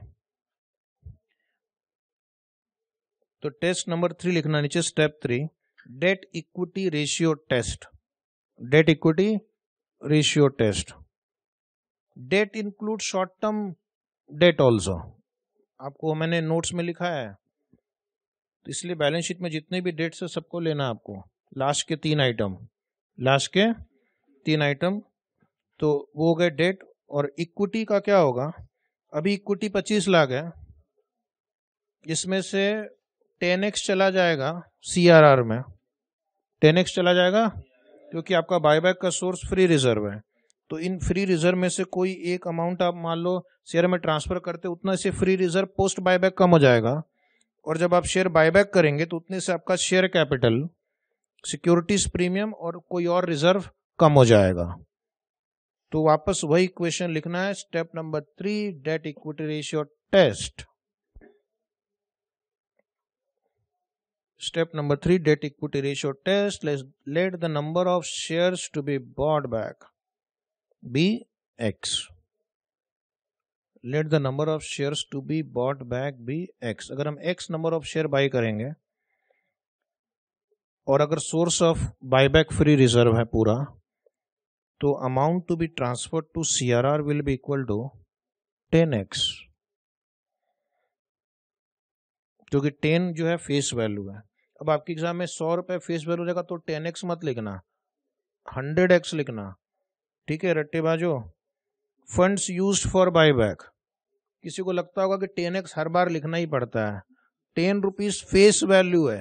तो टेस्ट नंबर थ्री लिखना नीचे, step three, debt equity ratio test. Debt equity ratio test. Debt include short term debt also, आपको मैंने नोट्स में लिखा है, तो इसलिए बैलेंस शीट में जितने भी डेट्स है सबको लेना आपको। लास्ट के तीन आइटम, लास्ट के तीन आइटम, तो वो हो गए डेट। और इक्विटी का क्या होगा? अभी इक्विटी पच्चीस लाख है, इसमें से टेन एक्स चला जाएगा सीआरआर में, टेन एक्स चला जाएगा क्योंकि आपका बायबैक का सोर्स फ्री रिजर्व है। तो इन फ्री रिजर्व में से कोई एक अमाउंट आप मान लो शेयर में ट्रांसफर करते, उतना से फ्री रिजर्व पोस्ट बायबैक कम हो जाएगा। और जब आप शेयर बायबैक करेंगे तो उतने से आपका शेयर कैपिटल, सिक्योरिटीज प्रीमियम और कोई और रिजर्व कम हो जाएगा। तो वापस वही इक्वेशन लिखना है, step number three, debt equity ratio test. Step number three, debt equity ratio test. Let's let the number of shares to be bought back be X. Let the number of shares to be bought back be X. अगर हम X number of share buy करेंगे और अगर source of buyback free reserve है पूरा, तो amount to be transferred to C R R will be equal to ten X, क्योंकि ten जो है फेस वैल्यू है। अब आपके एग्जाम में सौ रुपए फेस वैल्यू रहेगा तो टेन एक्स मत लिखना, हंड्रेड एक्स लिखना, ठीक है रट्टेबाजो। फंड्स यूज्ड फॉर बायबैक, किसी को लगता होगा कि टेन एक्स हर बार लिखना ही पड़ता है, टेन रुपीज फेस वैल्यू है।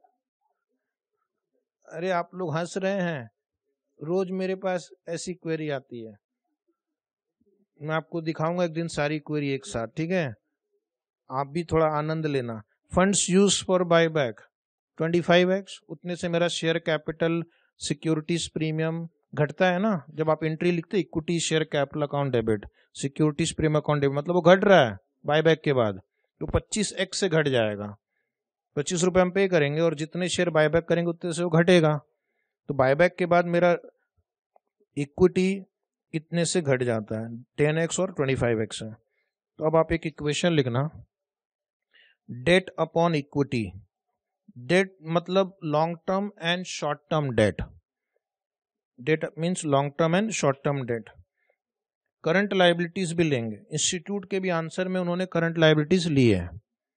अरे आप लोग हंस रहे हैं, रोज मेरे पास ऐसी क्वेरी आती है, मैं आपको दिखाऊंगा एक दिन सारी क्वेरी एक साथ, ठीक है, आप भी थोड़ा आनंद लेना। Funds use for buyback twenty five x, उतने से मेरा शेयर कैपिटल, सिक्योरिटीज प्रीमियम घटता है ना। जब आप एंट्री लिखते equity share capital account debit, securities premium account debit, मतलब वो घट रहा है बायबैक के बाद, तो पच्चीस एक्स से घट जाएगा। पच्चीस रुपए हम पे करेंगे और जितने शेयर बायबैक करेंगे उतने से वो घटेगा। तो बायबैक के बाद मेरा इक्विटी इतने से घट जाता है, टेन एक्स और ट्वेंटी फाइव एक्स है। तो अब आप एक इक्वेशन लिखना, डेट अपॉन इक्विटी। डेट मतलब long term and short term debt, debt means long term and short term debt. Current liabilities भी लेंगे, इंस्टीट्यूट के भी आंसर में उन्होंने करंट लायबिलिटीज ली है।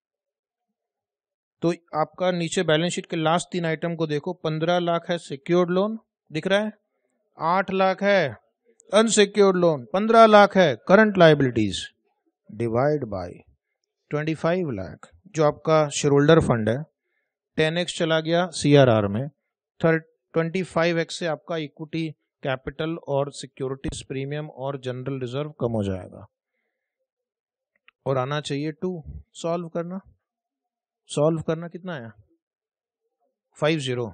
तो आपका नीचे बैलेंस शीट के लास्ट तीन आइटम को देखो, पंद्रह लाख है सिक्योर्ड लोन दिख रहा है, आठ लाख है अनसिक्योर्ड लोन, पंद्रह लाख है current liabilities, divide by twenty five lakh जो आपका शेयर होल्डर फंड है, टेन एक्स चला गया सीआरआर में, ट्वेंटी फाइव एक्स से आपका इक्विटी कैपिटल और सिक्योरिटीज प्रीमियम और जनरल रिजर्व कम हो जाएगा। और आना चाहिए टू, सॉल्व करना, सॉल्व करना कितना आया? फाइव जीरो,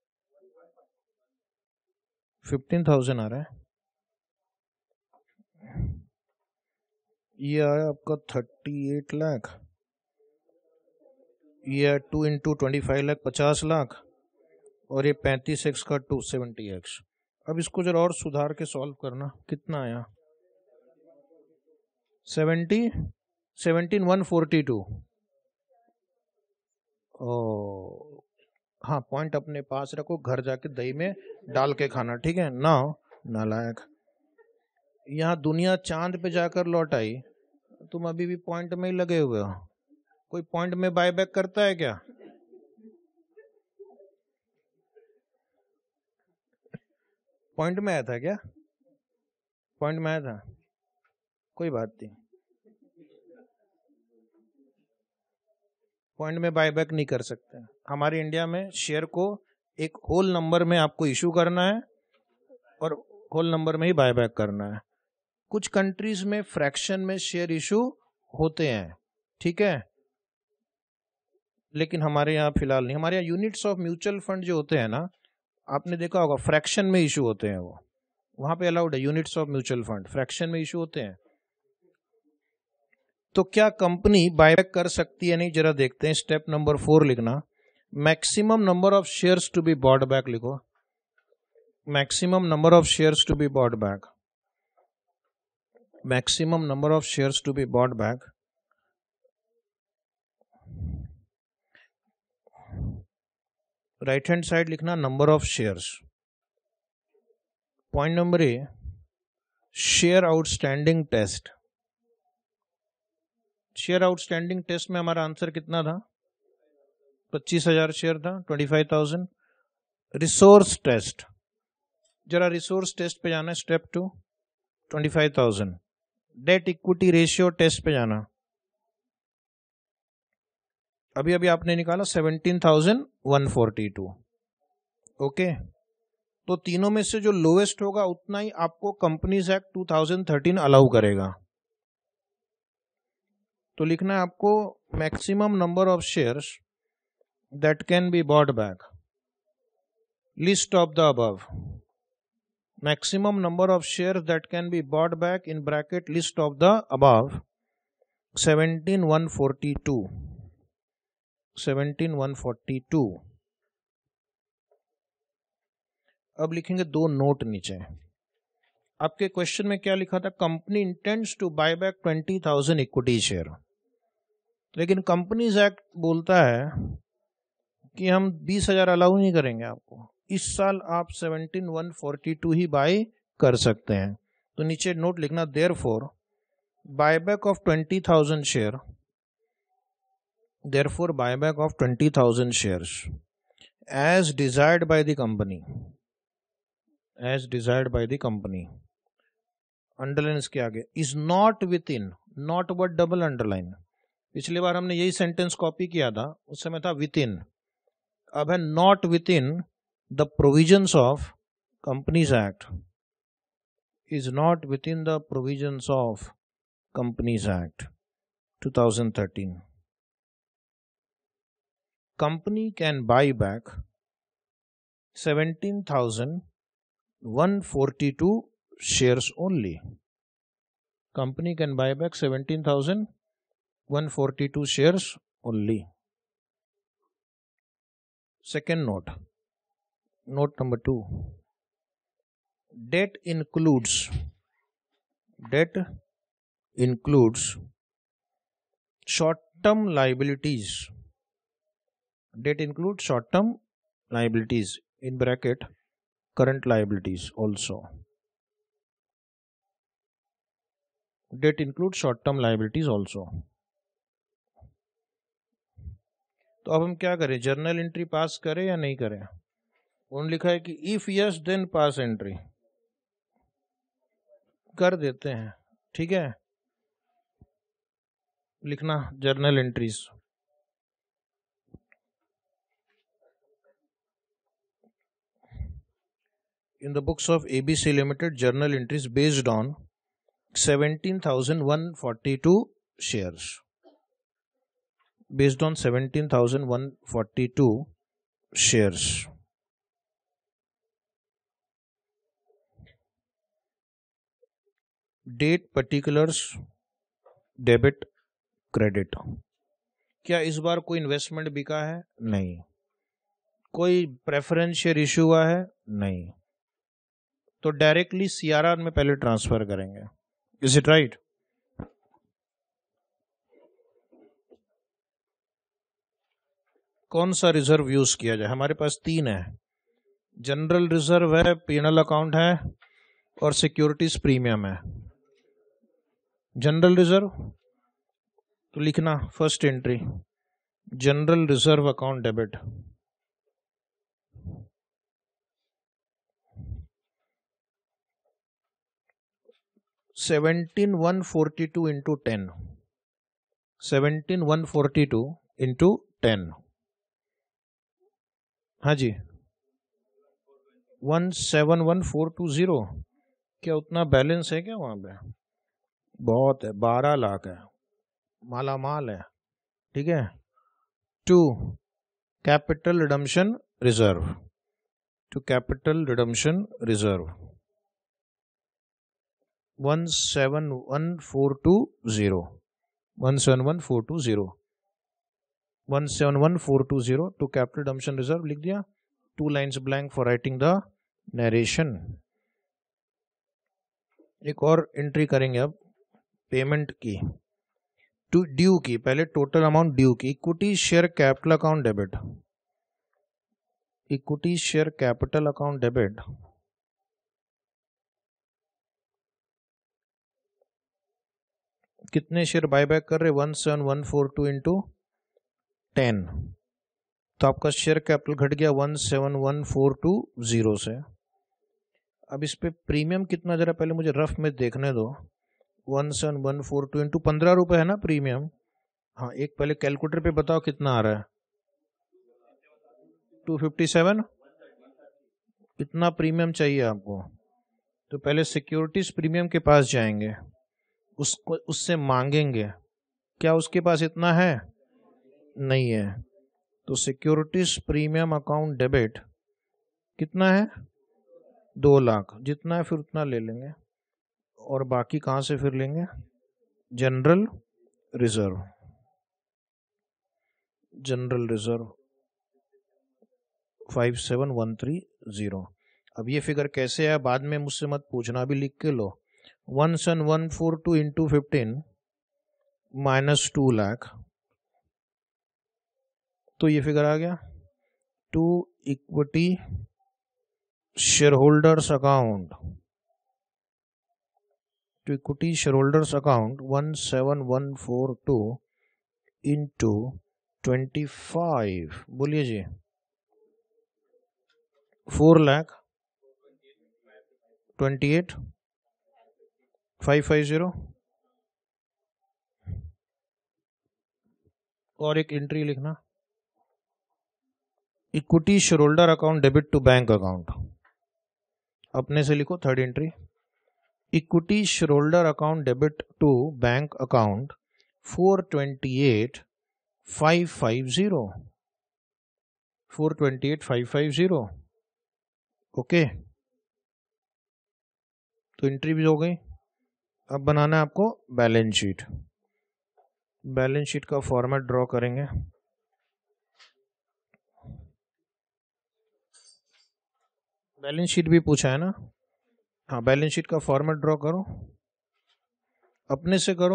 फिफ्टीन थाउजेंड आ रहा है। ये आया आपका थर्टी एट लाख, ये two into twenty five lakh पचास लाख, और ये पैंतीस एक्स का टू सेवेंटी एक्स। अब इसको जरा और सुधार के सॉल्व करना, कितना आया? Seventy seventeen one forty two. ओ हाँ, पॉइंट अपने पास रखो, घर जाके दही में डाल के खाना, ठीक है ना। नालायक, यहाँ दुनिया चांद पे जाकर लौट आई, तुम अभी भी पॉइंट में ही लगे हुए हो। कोई पॉइंट में बाय बैक करता है क्या? पॉइंट में आया था क्या? पॉइंट में आया था, कोई बात नहीं, पॉइंट में बाय बैक नहीं कर सकते। हमारे इंडिया में शेयर को एक होल नंबर में आपको इशू करना है और होल नंबर में ही बाय बैक करना है। कुछ कंट्रीज में फ्रैक्शन में शेयर इशू होते हैं, ठीक है, लेकिन हमारे यहाँ फिलहाल नहीं। हमारे यहाँ यूनिट्स ऑफ म्यूचुअल फंड जो होते हैं ना, आपने देखा होगा फ्रैक्शन में इशू होते हैं, वो वहां पे अलाउड है। Units of mutual fund fraction में इशू होते हैं। तो क्या कंपनी बायबैक कर सकती है? नहीं, जरा देखते हैं। स्टेप नंबर फोर लिखना, maximum number of shares to be bought back लिखो। Maximum number of shares to be bought back, maximum number of shares to be bought back. Right hand side लिखना number of shares. Point number A, share outstanding test. Share outstanding test में हमारा answer कितना था? पच्चीस हजार share था, twenty five thousand. Resource test, जरा resource test पे जाना, step to, twenty five thousand. Debt equity ratio test पे जाना, अभी अभी आपने निकाला seventeen thousand one forty two. Okay, तो तीनों में से जो लोएस्ट होगा उतना ही आपको companies act two thousand thirteen allow करेगा। तो लिखना है आपको maximum number of shares that can be bought back, list of the above. Maximum number of shares that can be bought back in bracket least of the above seventeen one forty two, seventeen one forty two. अब लिखेंगे दो note नीचे। आपके question में क्या लिखा था? Company intends to buy back twenty thousand equity share, लेकिन कंपनीज एक्ट बोलता है कि हम बीस हजार अलाउ नहीं करेंगे आपको। इस साल आप सेवनटीन वन फोर्टी टू ही बाय कर सकते हैं। तो नीचे नोट लिखना, therefore buyback of twenty thousand share, therefore buyback of twenty thousand shares as desired by the company, as desired by the company. Underline इसके आगे, is not within, not word double underline. पिछली बार हमने यही sentence copy किया था, उस समय था विद इन, अब है not within the provisions of companies act, is not within the provisions of companies act two thousand thirteen. Company can buy back seventeen thousand one forty two shares only. Company can buy back seventeen thousand one hundred forty-two shares only. Second note, note number two. Debt includes, debt includes short-term liabilities. Debt includes short-term liabilities, in bracket current liabilities also. Debt includes short-term liabilities also. तो अब हम क्या करें? Journal entry पास करें या नहीं करें? उन्होंने लिखा है कि if yes then pass entry, कर देते हैं, ठीक है। लिखना journal entries. In the books of A B C Limited, journal entries based on seventeen thousand one hundred forty-two shares. Based on seventeen thousand one hundred forty-two shares. Date particulars, debit, credit. क्या इस बार कोई investment बिका है? नहीं। कोई preference share issue हुआ है? नहीं। तो डायरेक्टली सीआरआर में पहले ट्रांसफर करेंगे। Is it right? कौन सा रिजर्व यूज किया जाए? हमारे पास तीन है, जनरल रिजर्व है, पीएनएल अकाउंट है और सिक्योरिटीज प्रीमियम है। जनरल रिजर्व तो लिखना first entry general reserve account debit, seventeen one forty two into ten, seventeen one forty two into ten, हाँ जी one seven one four two zero. क्या उतना बैलेंस है क्या वहां पे? बहुत है, बारह लाख है, माला माल है, ठीक है। To capital redemption reserve, to capital redemption reserve one seven one four two zero, one seven one four two zero, one seven one four two zero to capital redemption reserve लिख दिया। Two lines blank for writing the narration. एक और entry करेंगे अब payment की, to due की, पहले total amount due की, equity share capital account debit, equity share capital account debit कितने शेयर बायबैक कर रहे? One seven one four two into ten, तो आपका शेयर कैपिटल घट गया one seven one four two zero से। अब इस पे प्रीमियम कितना जरा पहले मुझे रफ में देखने दो। One seven one four two into पंद्रह रुपए है ना प्रीमियम। हाँ एक पहले कैलकुलेटर पे बताओ कितना आ रहा है। टू फिफ्टी सेवन, इतना प्रीमियम चाहिए आपको, तो पहले सिक्योरिटीज प्रीमियम के पास जाएंगे, उसको उससे मांगेंगे। क्या उसके पास इतना है? नहीं है। तो सिक्योरिटीज प्रीमियम अकाउंट डेबिट कितना है? दो लाख, जितना है फिर उतना ले लेंगे। और बाकी कहां से फिर लेंगे? General reserve, general reserve five seven one three zero. अब ये फिगर कैसे है बाद में मुझसे मत पूछना, अभी लिख के लो। One seven one four two into fifteen minus two lakh, तो ये फिगर आ गया। To equity share holders account, to equity share holders account one seven one four two into twenty five, बोलिए जी, four lakh twenty eight five five zero. और एक entry लिखना, equity share holder account debit to bank account, अपने से लिखो third entry, equity share holder account debit to bank account four twenty eight five five zero, four twenty eight five five zero. Okay, तो entry भी हो गई। अब बनाना है आपको बैलेंस शीट। बैलेंस शीट का फॉर्मेट ड्रॉ करेंगे। बैलेंस शीट भी पूछा है ना? हाँ, बैलेंस शीट का फॉर्मेट ड्रॉ करो, अपने से करो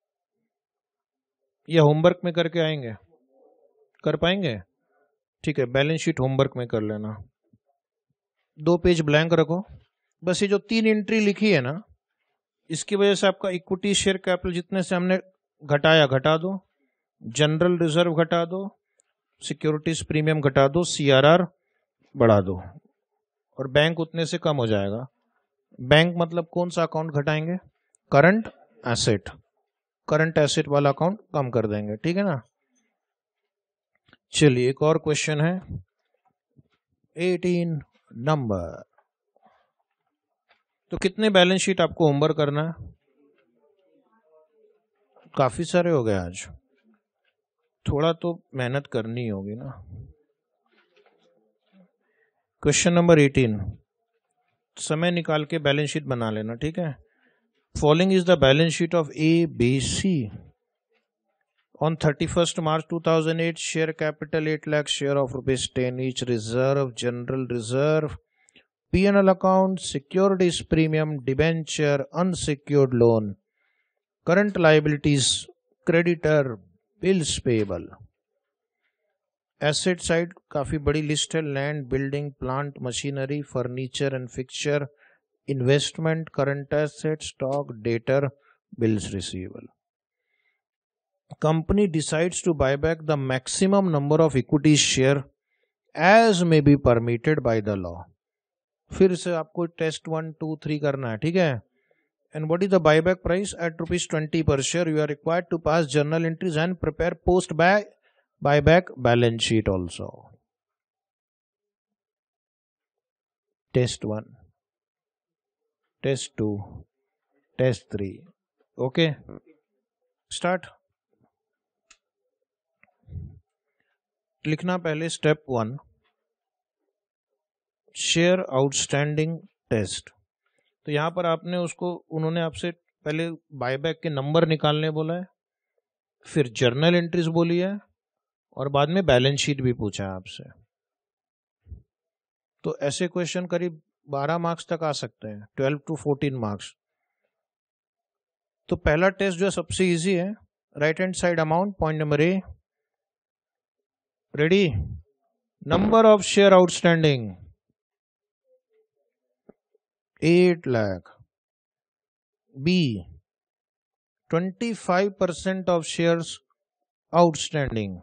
या होमवर्क में करके आएंगे? कर पाएंगे? ठीक है, बैलेंस शीट होमवर्क में कर लेना। दो पेज ब्लैंक रखो, बस ये जो तीन एंट्री लिखी है ना, इसकी वजह से आपका इक्विटी शेयर कैपिटल जितने से हमने घटाया घटा दो, जनरल रिजर्व घटा दो, सिक्योरिटीज प्रीमियम घटा दो, सीआरआर बढ़ा दो, और बैंक उतने से कम हो जाएगा। बैंक मतलब कौन सा अकाउंट घटाएंगे? करंट एसेट, करंट एसेट वाला अकाउंट कम कर देंगे, ठीक है ना। चलिए एक और क्वेश्चन है, एटीन नंबर। तो कितने बैलेंस शीट आपको होमवर्क करना है? काफी सारे हो गए आज, थोड़ा तो मेहनत करनी होगी ना। क्वेश्चन नंबर एटीन, समय निकाल के बैलेंस शीट बना लेना, ठीक है। Following is the balance sheet of A B C on thirty-first March two thousand eight, share capital eight lakh, share of rupees ten each, reserve, general reserve, P and L account, securities premium, debenture, unsecured loan, current liabilities, creditor, bills payable. Asset side काफी बड़ी list है, land, building, plant, machinery, furniture and fixture, investment, current asset, stock, debtor, bills receivable. company decides to buy back the maximum number of equity share as may be permitted by the law. फिर से आपको test one two three करना है, ठीक है. And what is the buyback price? At rupees twenty per share, you are required to pass journal entries and prepare post buy buyback balance sheet also. Test one, test two, test three. Okay, start. लिखना पहले step one, share outstanding test. तो यहां पर आपने उसको, उन्होंने आपसे पहले बायबैक के नंबर निकालने बोला है, फिर जर्नल एंट्रीज बोली है, और बाद में बैलेंस शीट भी पूछा है आपसे. तो ऐसे क्वेश्चन करीब बारह मार्क्स तक आ सकते हैं, ट्वेल्व टू फोर्टीन मार्क्स. तो पहला टेस्ट जो है सबसे इजी है. Right hand side amount, point number A. Ready? Number of share outstanding eight lakh. B, twenty-five percent of shares outstanding.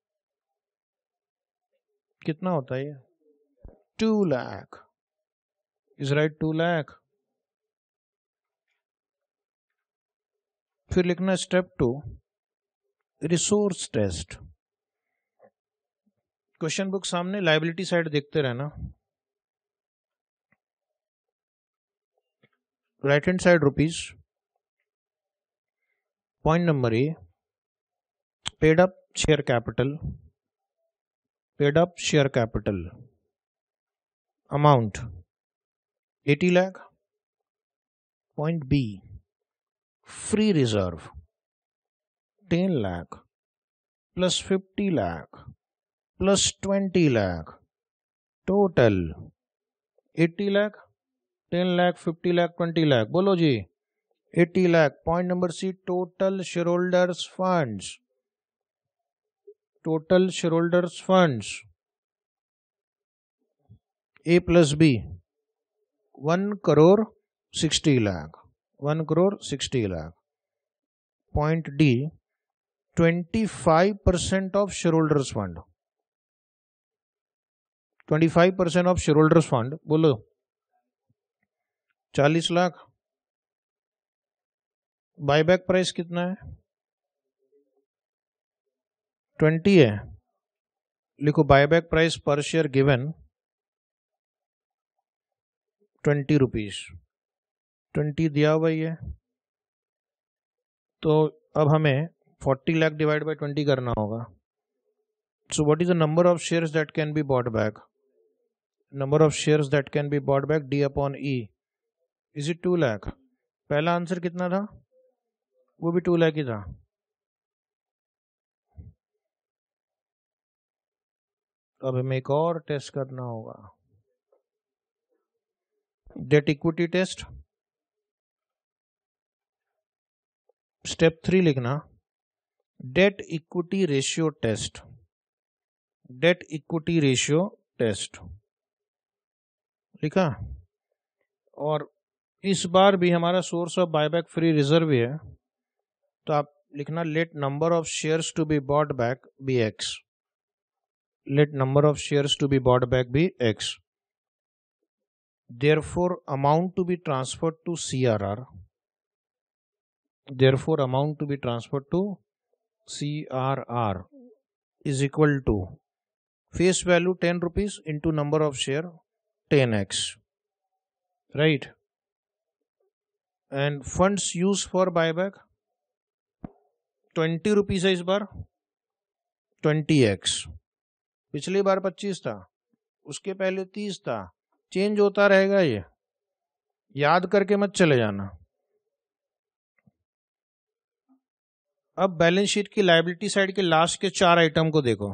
कितना होता है ये? two lakh. Is right, two lakh. फिर लिखना step two, resource test. Question book सामने, liability side देखते रहना. Right hand side rupees, point number A, paid up share capital, paid up share capital amount eighty lakh. Point B, free reserve ten lakh plus fifty lakh plus twenty lakh, total eighty lakh, ten lakh, fifty lakh, twenty lakh. बोलो जी, eighty lakh. Point number C, total share holders funds, total share holders funds A plus B one crore sixty lakh, one crore sixty lakh. Point D, twenty-five percent of shareholders fund, twenty-five percent of shareholders fund. बोलो चालीस lakh. Buyback price कितना है? Twenty है. लिखो buyback price per share given twenty rupees. Twenty दिया हुआ ही है. तो अब हमें forty lakh divide by twenty करना होगा. So what is the number of shares that can be bought back? Number of shares that can be bought back, D upon E. Is it two lakh? पहला आंसर कितना था? वो भी to lakh ही था. अब हमें एक और टेस्ट करना होगा, debt equity test. Step three लिखना, debt equity ratio test. Debt equity ratio test लिखा. और इस बार भी हमारा source of buyback free reserve है. तो आप लिखना, let number of shares to be bought back be x. Let number of shares to be bought back be x. Therefore amount to be transferred to C R R. Therefore amount to be transferred to C R R is equal to face value ten rupees into number of share ten x. Right? And funds used for buyback twenty rupees है इस बार, twenty x. पिछली बार पच्चीस था, उसके पहले तीस था. Change होता रहेगा, ये याद करके मत चले जाना. अब बैलेंस शीट की लायबिलिटी साइड के लास्ट के चार आइटम को देखो.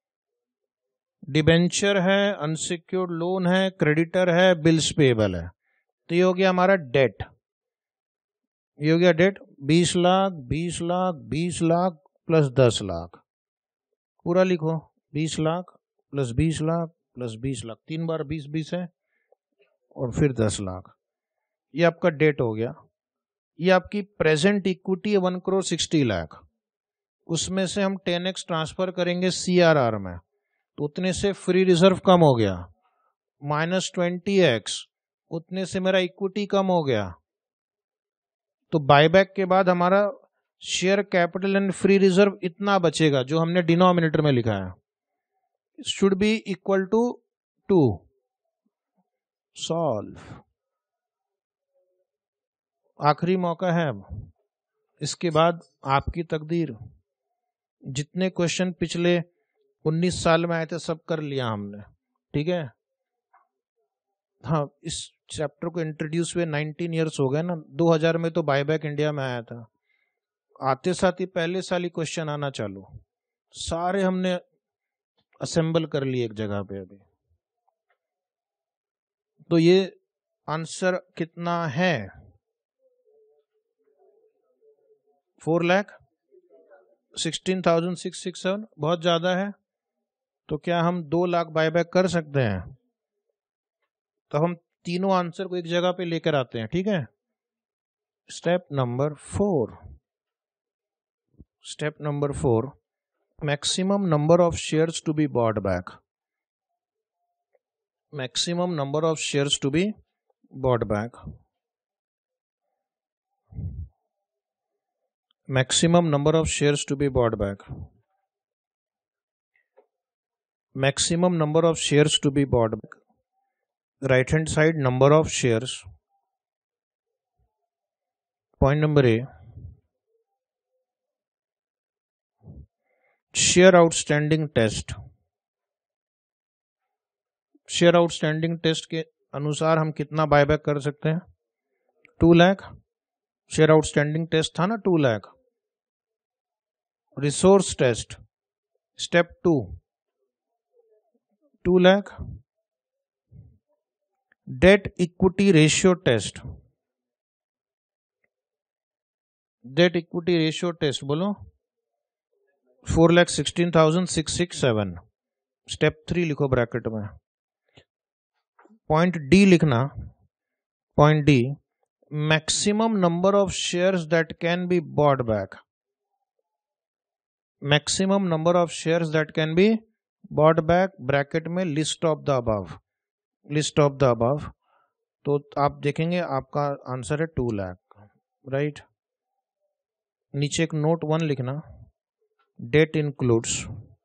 डिबेंचर है, अनसिक्योर्ड लोन है, क्रेडिटर है, बिल्स पेएबल है. तो ये हो गया हमारा डेट. ये हो गया डेट. बीस लाख, बीस लाख, बीस लाख प्लस दस लाख. पूरा लिखो, बीस लाख प्लस बीस लाख प्लस बीस लाख. तीन बार बीस बीस है, और फिर दस लाख. ये आपका डेट हो गया. ये आपकी प्रेजेंट इक्विटी है वन करोड़ सिक्सटी लाख. उसमें से हम टेन एक्स ट्रांसफर करेंगे सी आर आर में, तो उतने से फ्री रिजर्व कम हो गया, माइनस ट्वेंटी एक्स, उतने से मेरा इक्विटी कम हो गया। तो बायबैक के बाद हमारा share capital and free reserve इतना बचेगा जो हमने डिनोमिनेटर में लिखा है, should be equal to two. Solve. आखिरी मौका है अब, इसके बाद आपकी तकदीर। जितने क्वेश्चन पिछले उन्नीस साल में आए थे सब कर लिया हमने, ठीक है। हाँ, इस चैप्टर को इंट्रोड्यूस हुए नाइनटीन इयर्स हो गए ना, दो हज़ार में तो बायबैक इंडिया में आया था, आते साथ ही पहले साल ही क्वेश्चन आना चालू, सारे हमने असेंबल कर लिए एक जगह पे अभी। तो ये आंसर कितना है? Four lakh sixteen thousand six six seven, बहुत ज्यादा है। तो क्या हम दो लाख बायबैक कर सकते हैं? तो हम तीनों आंसर को एक जगह पे लेकर आते हैं, ठीक है। Step number four, step number four, maximum number of shares to be bought back, maximum number of shares to be bought back, maximum number of shares to be bought back, maximum number of shares to be bought back, right hand side number of shares, point number A, share outstanding test, share outstanding test के अनुसार हम कितना buyback कर सकते हैं? Two lakh. Share outstanding test था ना two lakh. Resource test step two, two lakh. Debt equity ratio test, debt equity ratio test बोलो, four lakh sixteen thousand six six seven. Step three लिखो ब्रैकेट में। पॉइंट डी लिखना, point D, maximum number of shares that can be bought back, maximum number of shares that can be bought back, bracket में list of the above, list of the above. तो आप देखेंगे आपका answer है to lakh, right. नीचे एक note one लिखना, debt includes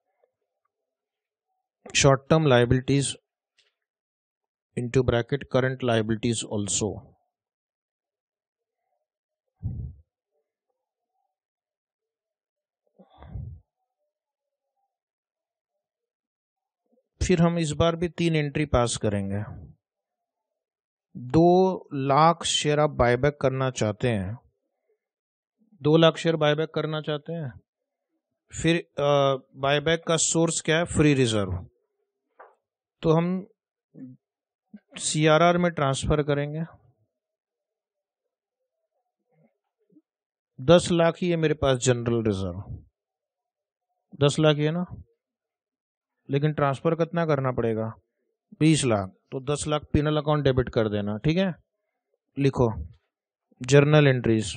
short term liabilities into bracket current liabilities also। फिर हम इस बार भी तीन एंट्री पास करेंगे। दो लाख शेयर आप बायबैक करना चाहते हैं, दो लाख शेयर बायबैक करना चाहते हैं। फिर बायबैक का सोर्स क्या है? Free reserve. तो हम सीआरआर में ट्रांसफर करेंगे। दस लाख ही है मेरे पास जनरल रिजर्व, दस लाख ही है ना, लेकिन ट्रांसफर कितना करना पड़ेगा? बीस लाख। तो दस लाख पिनल अकाउंट डेबिट कर देना, ठीक है। लिखो जर्नल एंट्रीज,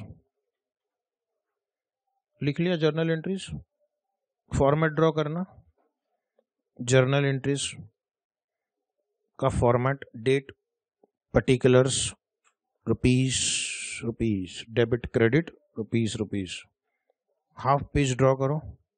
लिख लिया जर्नल एंट्रीज। फॉर्मेट ड्रॉ करना, जर्नल एंट्रीज का format, date, particulars, rupees rupees, debit credit, rupees rupees. Half page draw करो।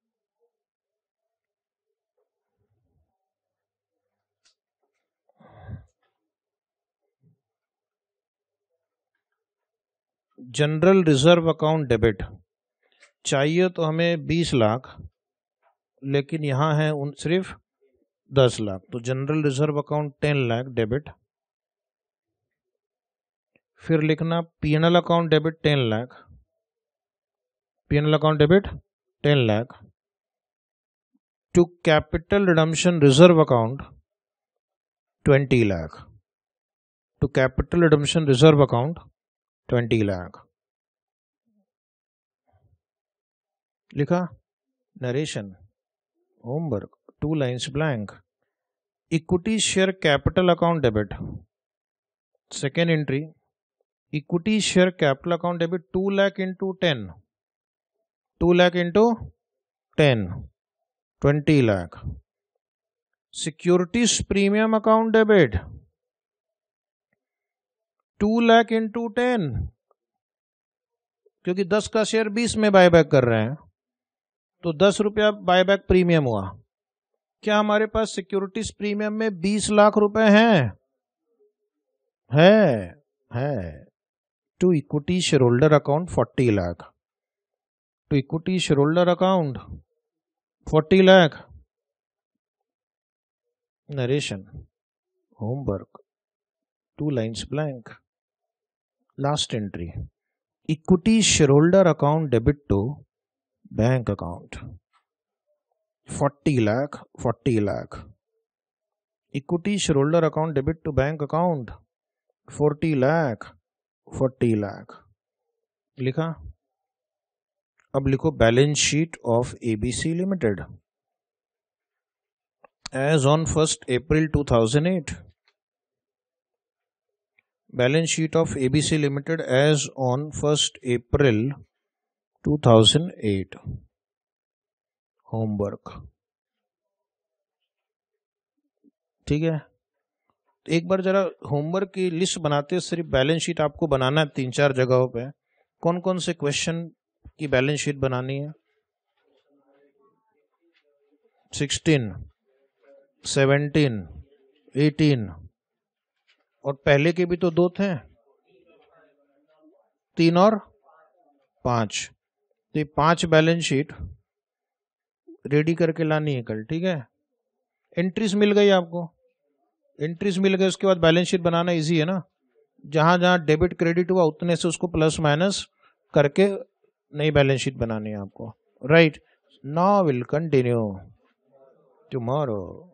जनरल रिजर्व अकाउंट डेबिट चाहिए तो हमें बीस लाख, लेकिन यहां है उन सिर्फ दस लाख। तो general reserve account ten lakh debit. फिर लिखना PNL account debit ten lakh, PNL account debit ten lakh. To capital redemption reserve account twenty lakh, to capital redemption reserve account twenty lakh. लिखा narration, homework, two lines blank. Equity share capital account debit, second entry, equity share capital account debit two lakh into ten, two lakh into ten, twenty lakh. Securities premium account debit two lakh into ten, क्योंकि दस का share बीस में buyback कर रहे हैं तो दस रुपया बायबैक प्रीमियम हुआ. क्या हमारे पास सिक्योरिटीज प्रीमियम में बीस लाख रुपए हैं? है है. To equity share holder account forty lakh. To equity share holder account forty lakh. Narration, homework, two lines blank. Last entry, equity share holder account debit to bank account forty lakh, forty lakh. Equity share holder account debit to bank account forty lakh, forty lakh. लिखा. अब लिखो balance sheet of ABC limited as on first April two thousand eight. Balance sheet of ABC limited as on first April two thousand eight. Homework. ठीक है, एक बार जरा homework की list बनाते हैं. सिर्फ बैलेंस शीट आपको बनाना है तीन चार जगहों पे. कौन कौन से क्वेश्चन की बैलेंस शीट बनानी है? सिक्सटीन, सेवनटीन, एटीन, और पहले के भी तो दो थे, तीन और पांच. तो ये पांच बैलेंस शीट रेडी करके लानी है कल. ठीक है, एंट्रीज मिल गई आपको. एंट्रीज मिल गई, उसके बाद बैलेंस शीट बनाना इजी है ना. जहां जहां डेबिट क्रेडिट हुआ उतने से उसको प्लस माइनस करके नई बैलेंस शीट बनानी है आपको. Right, now will continue tomorrow.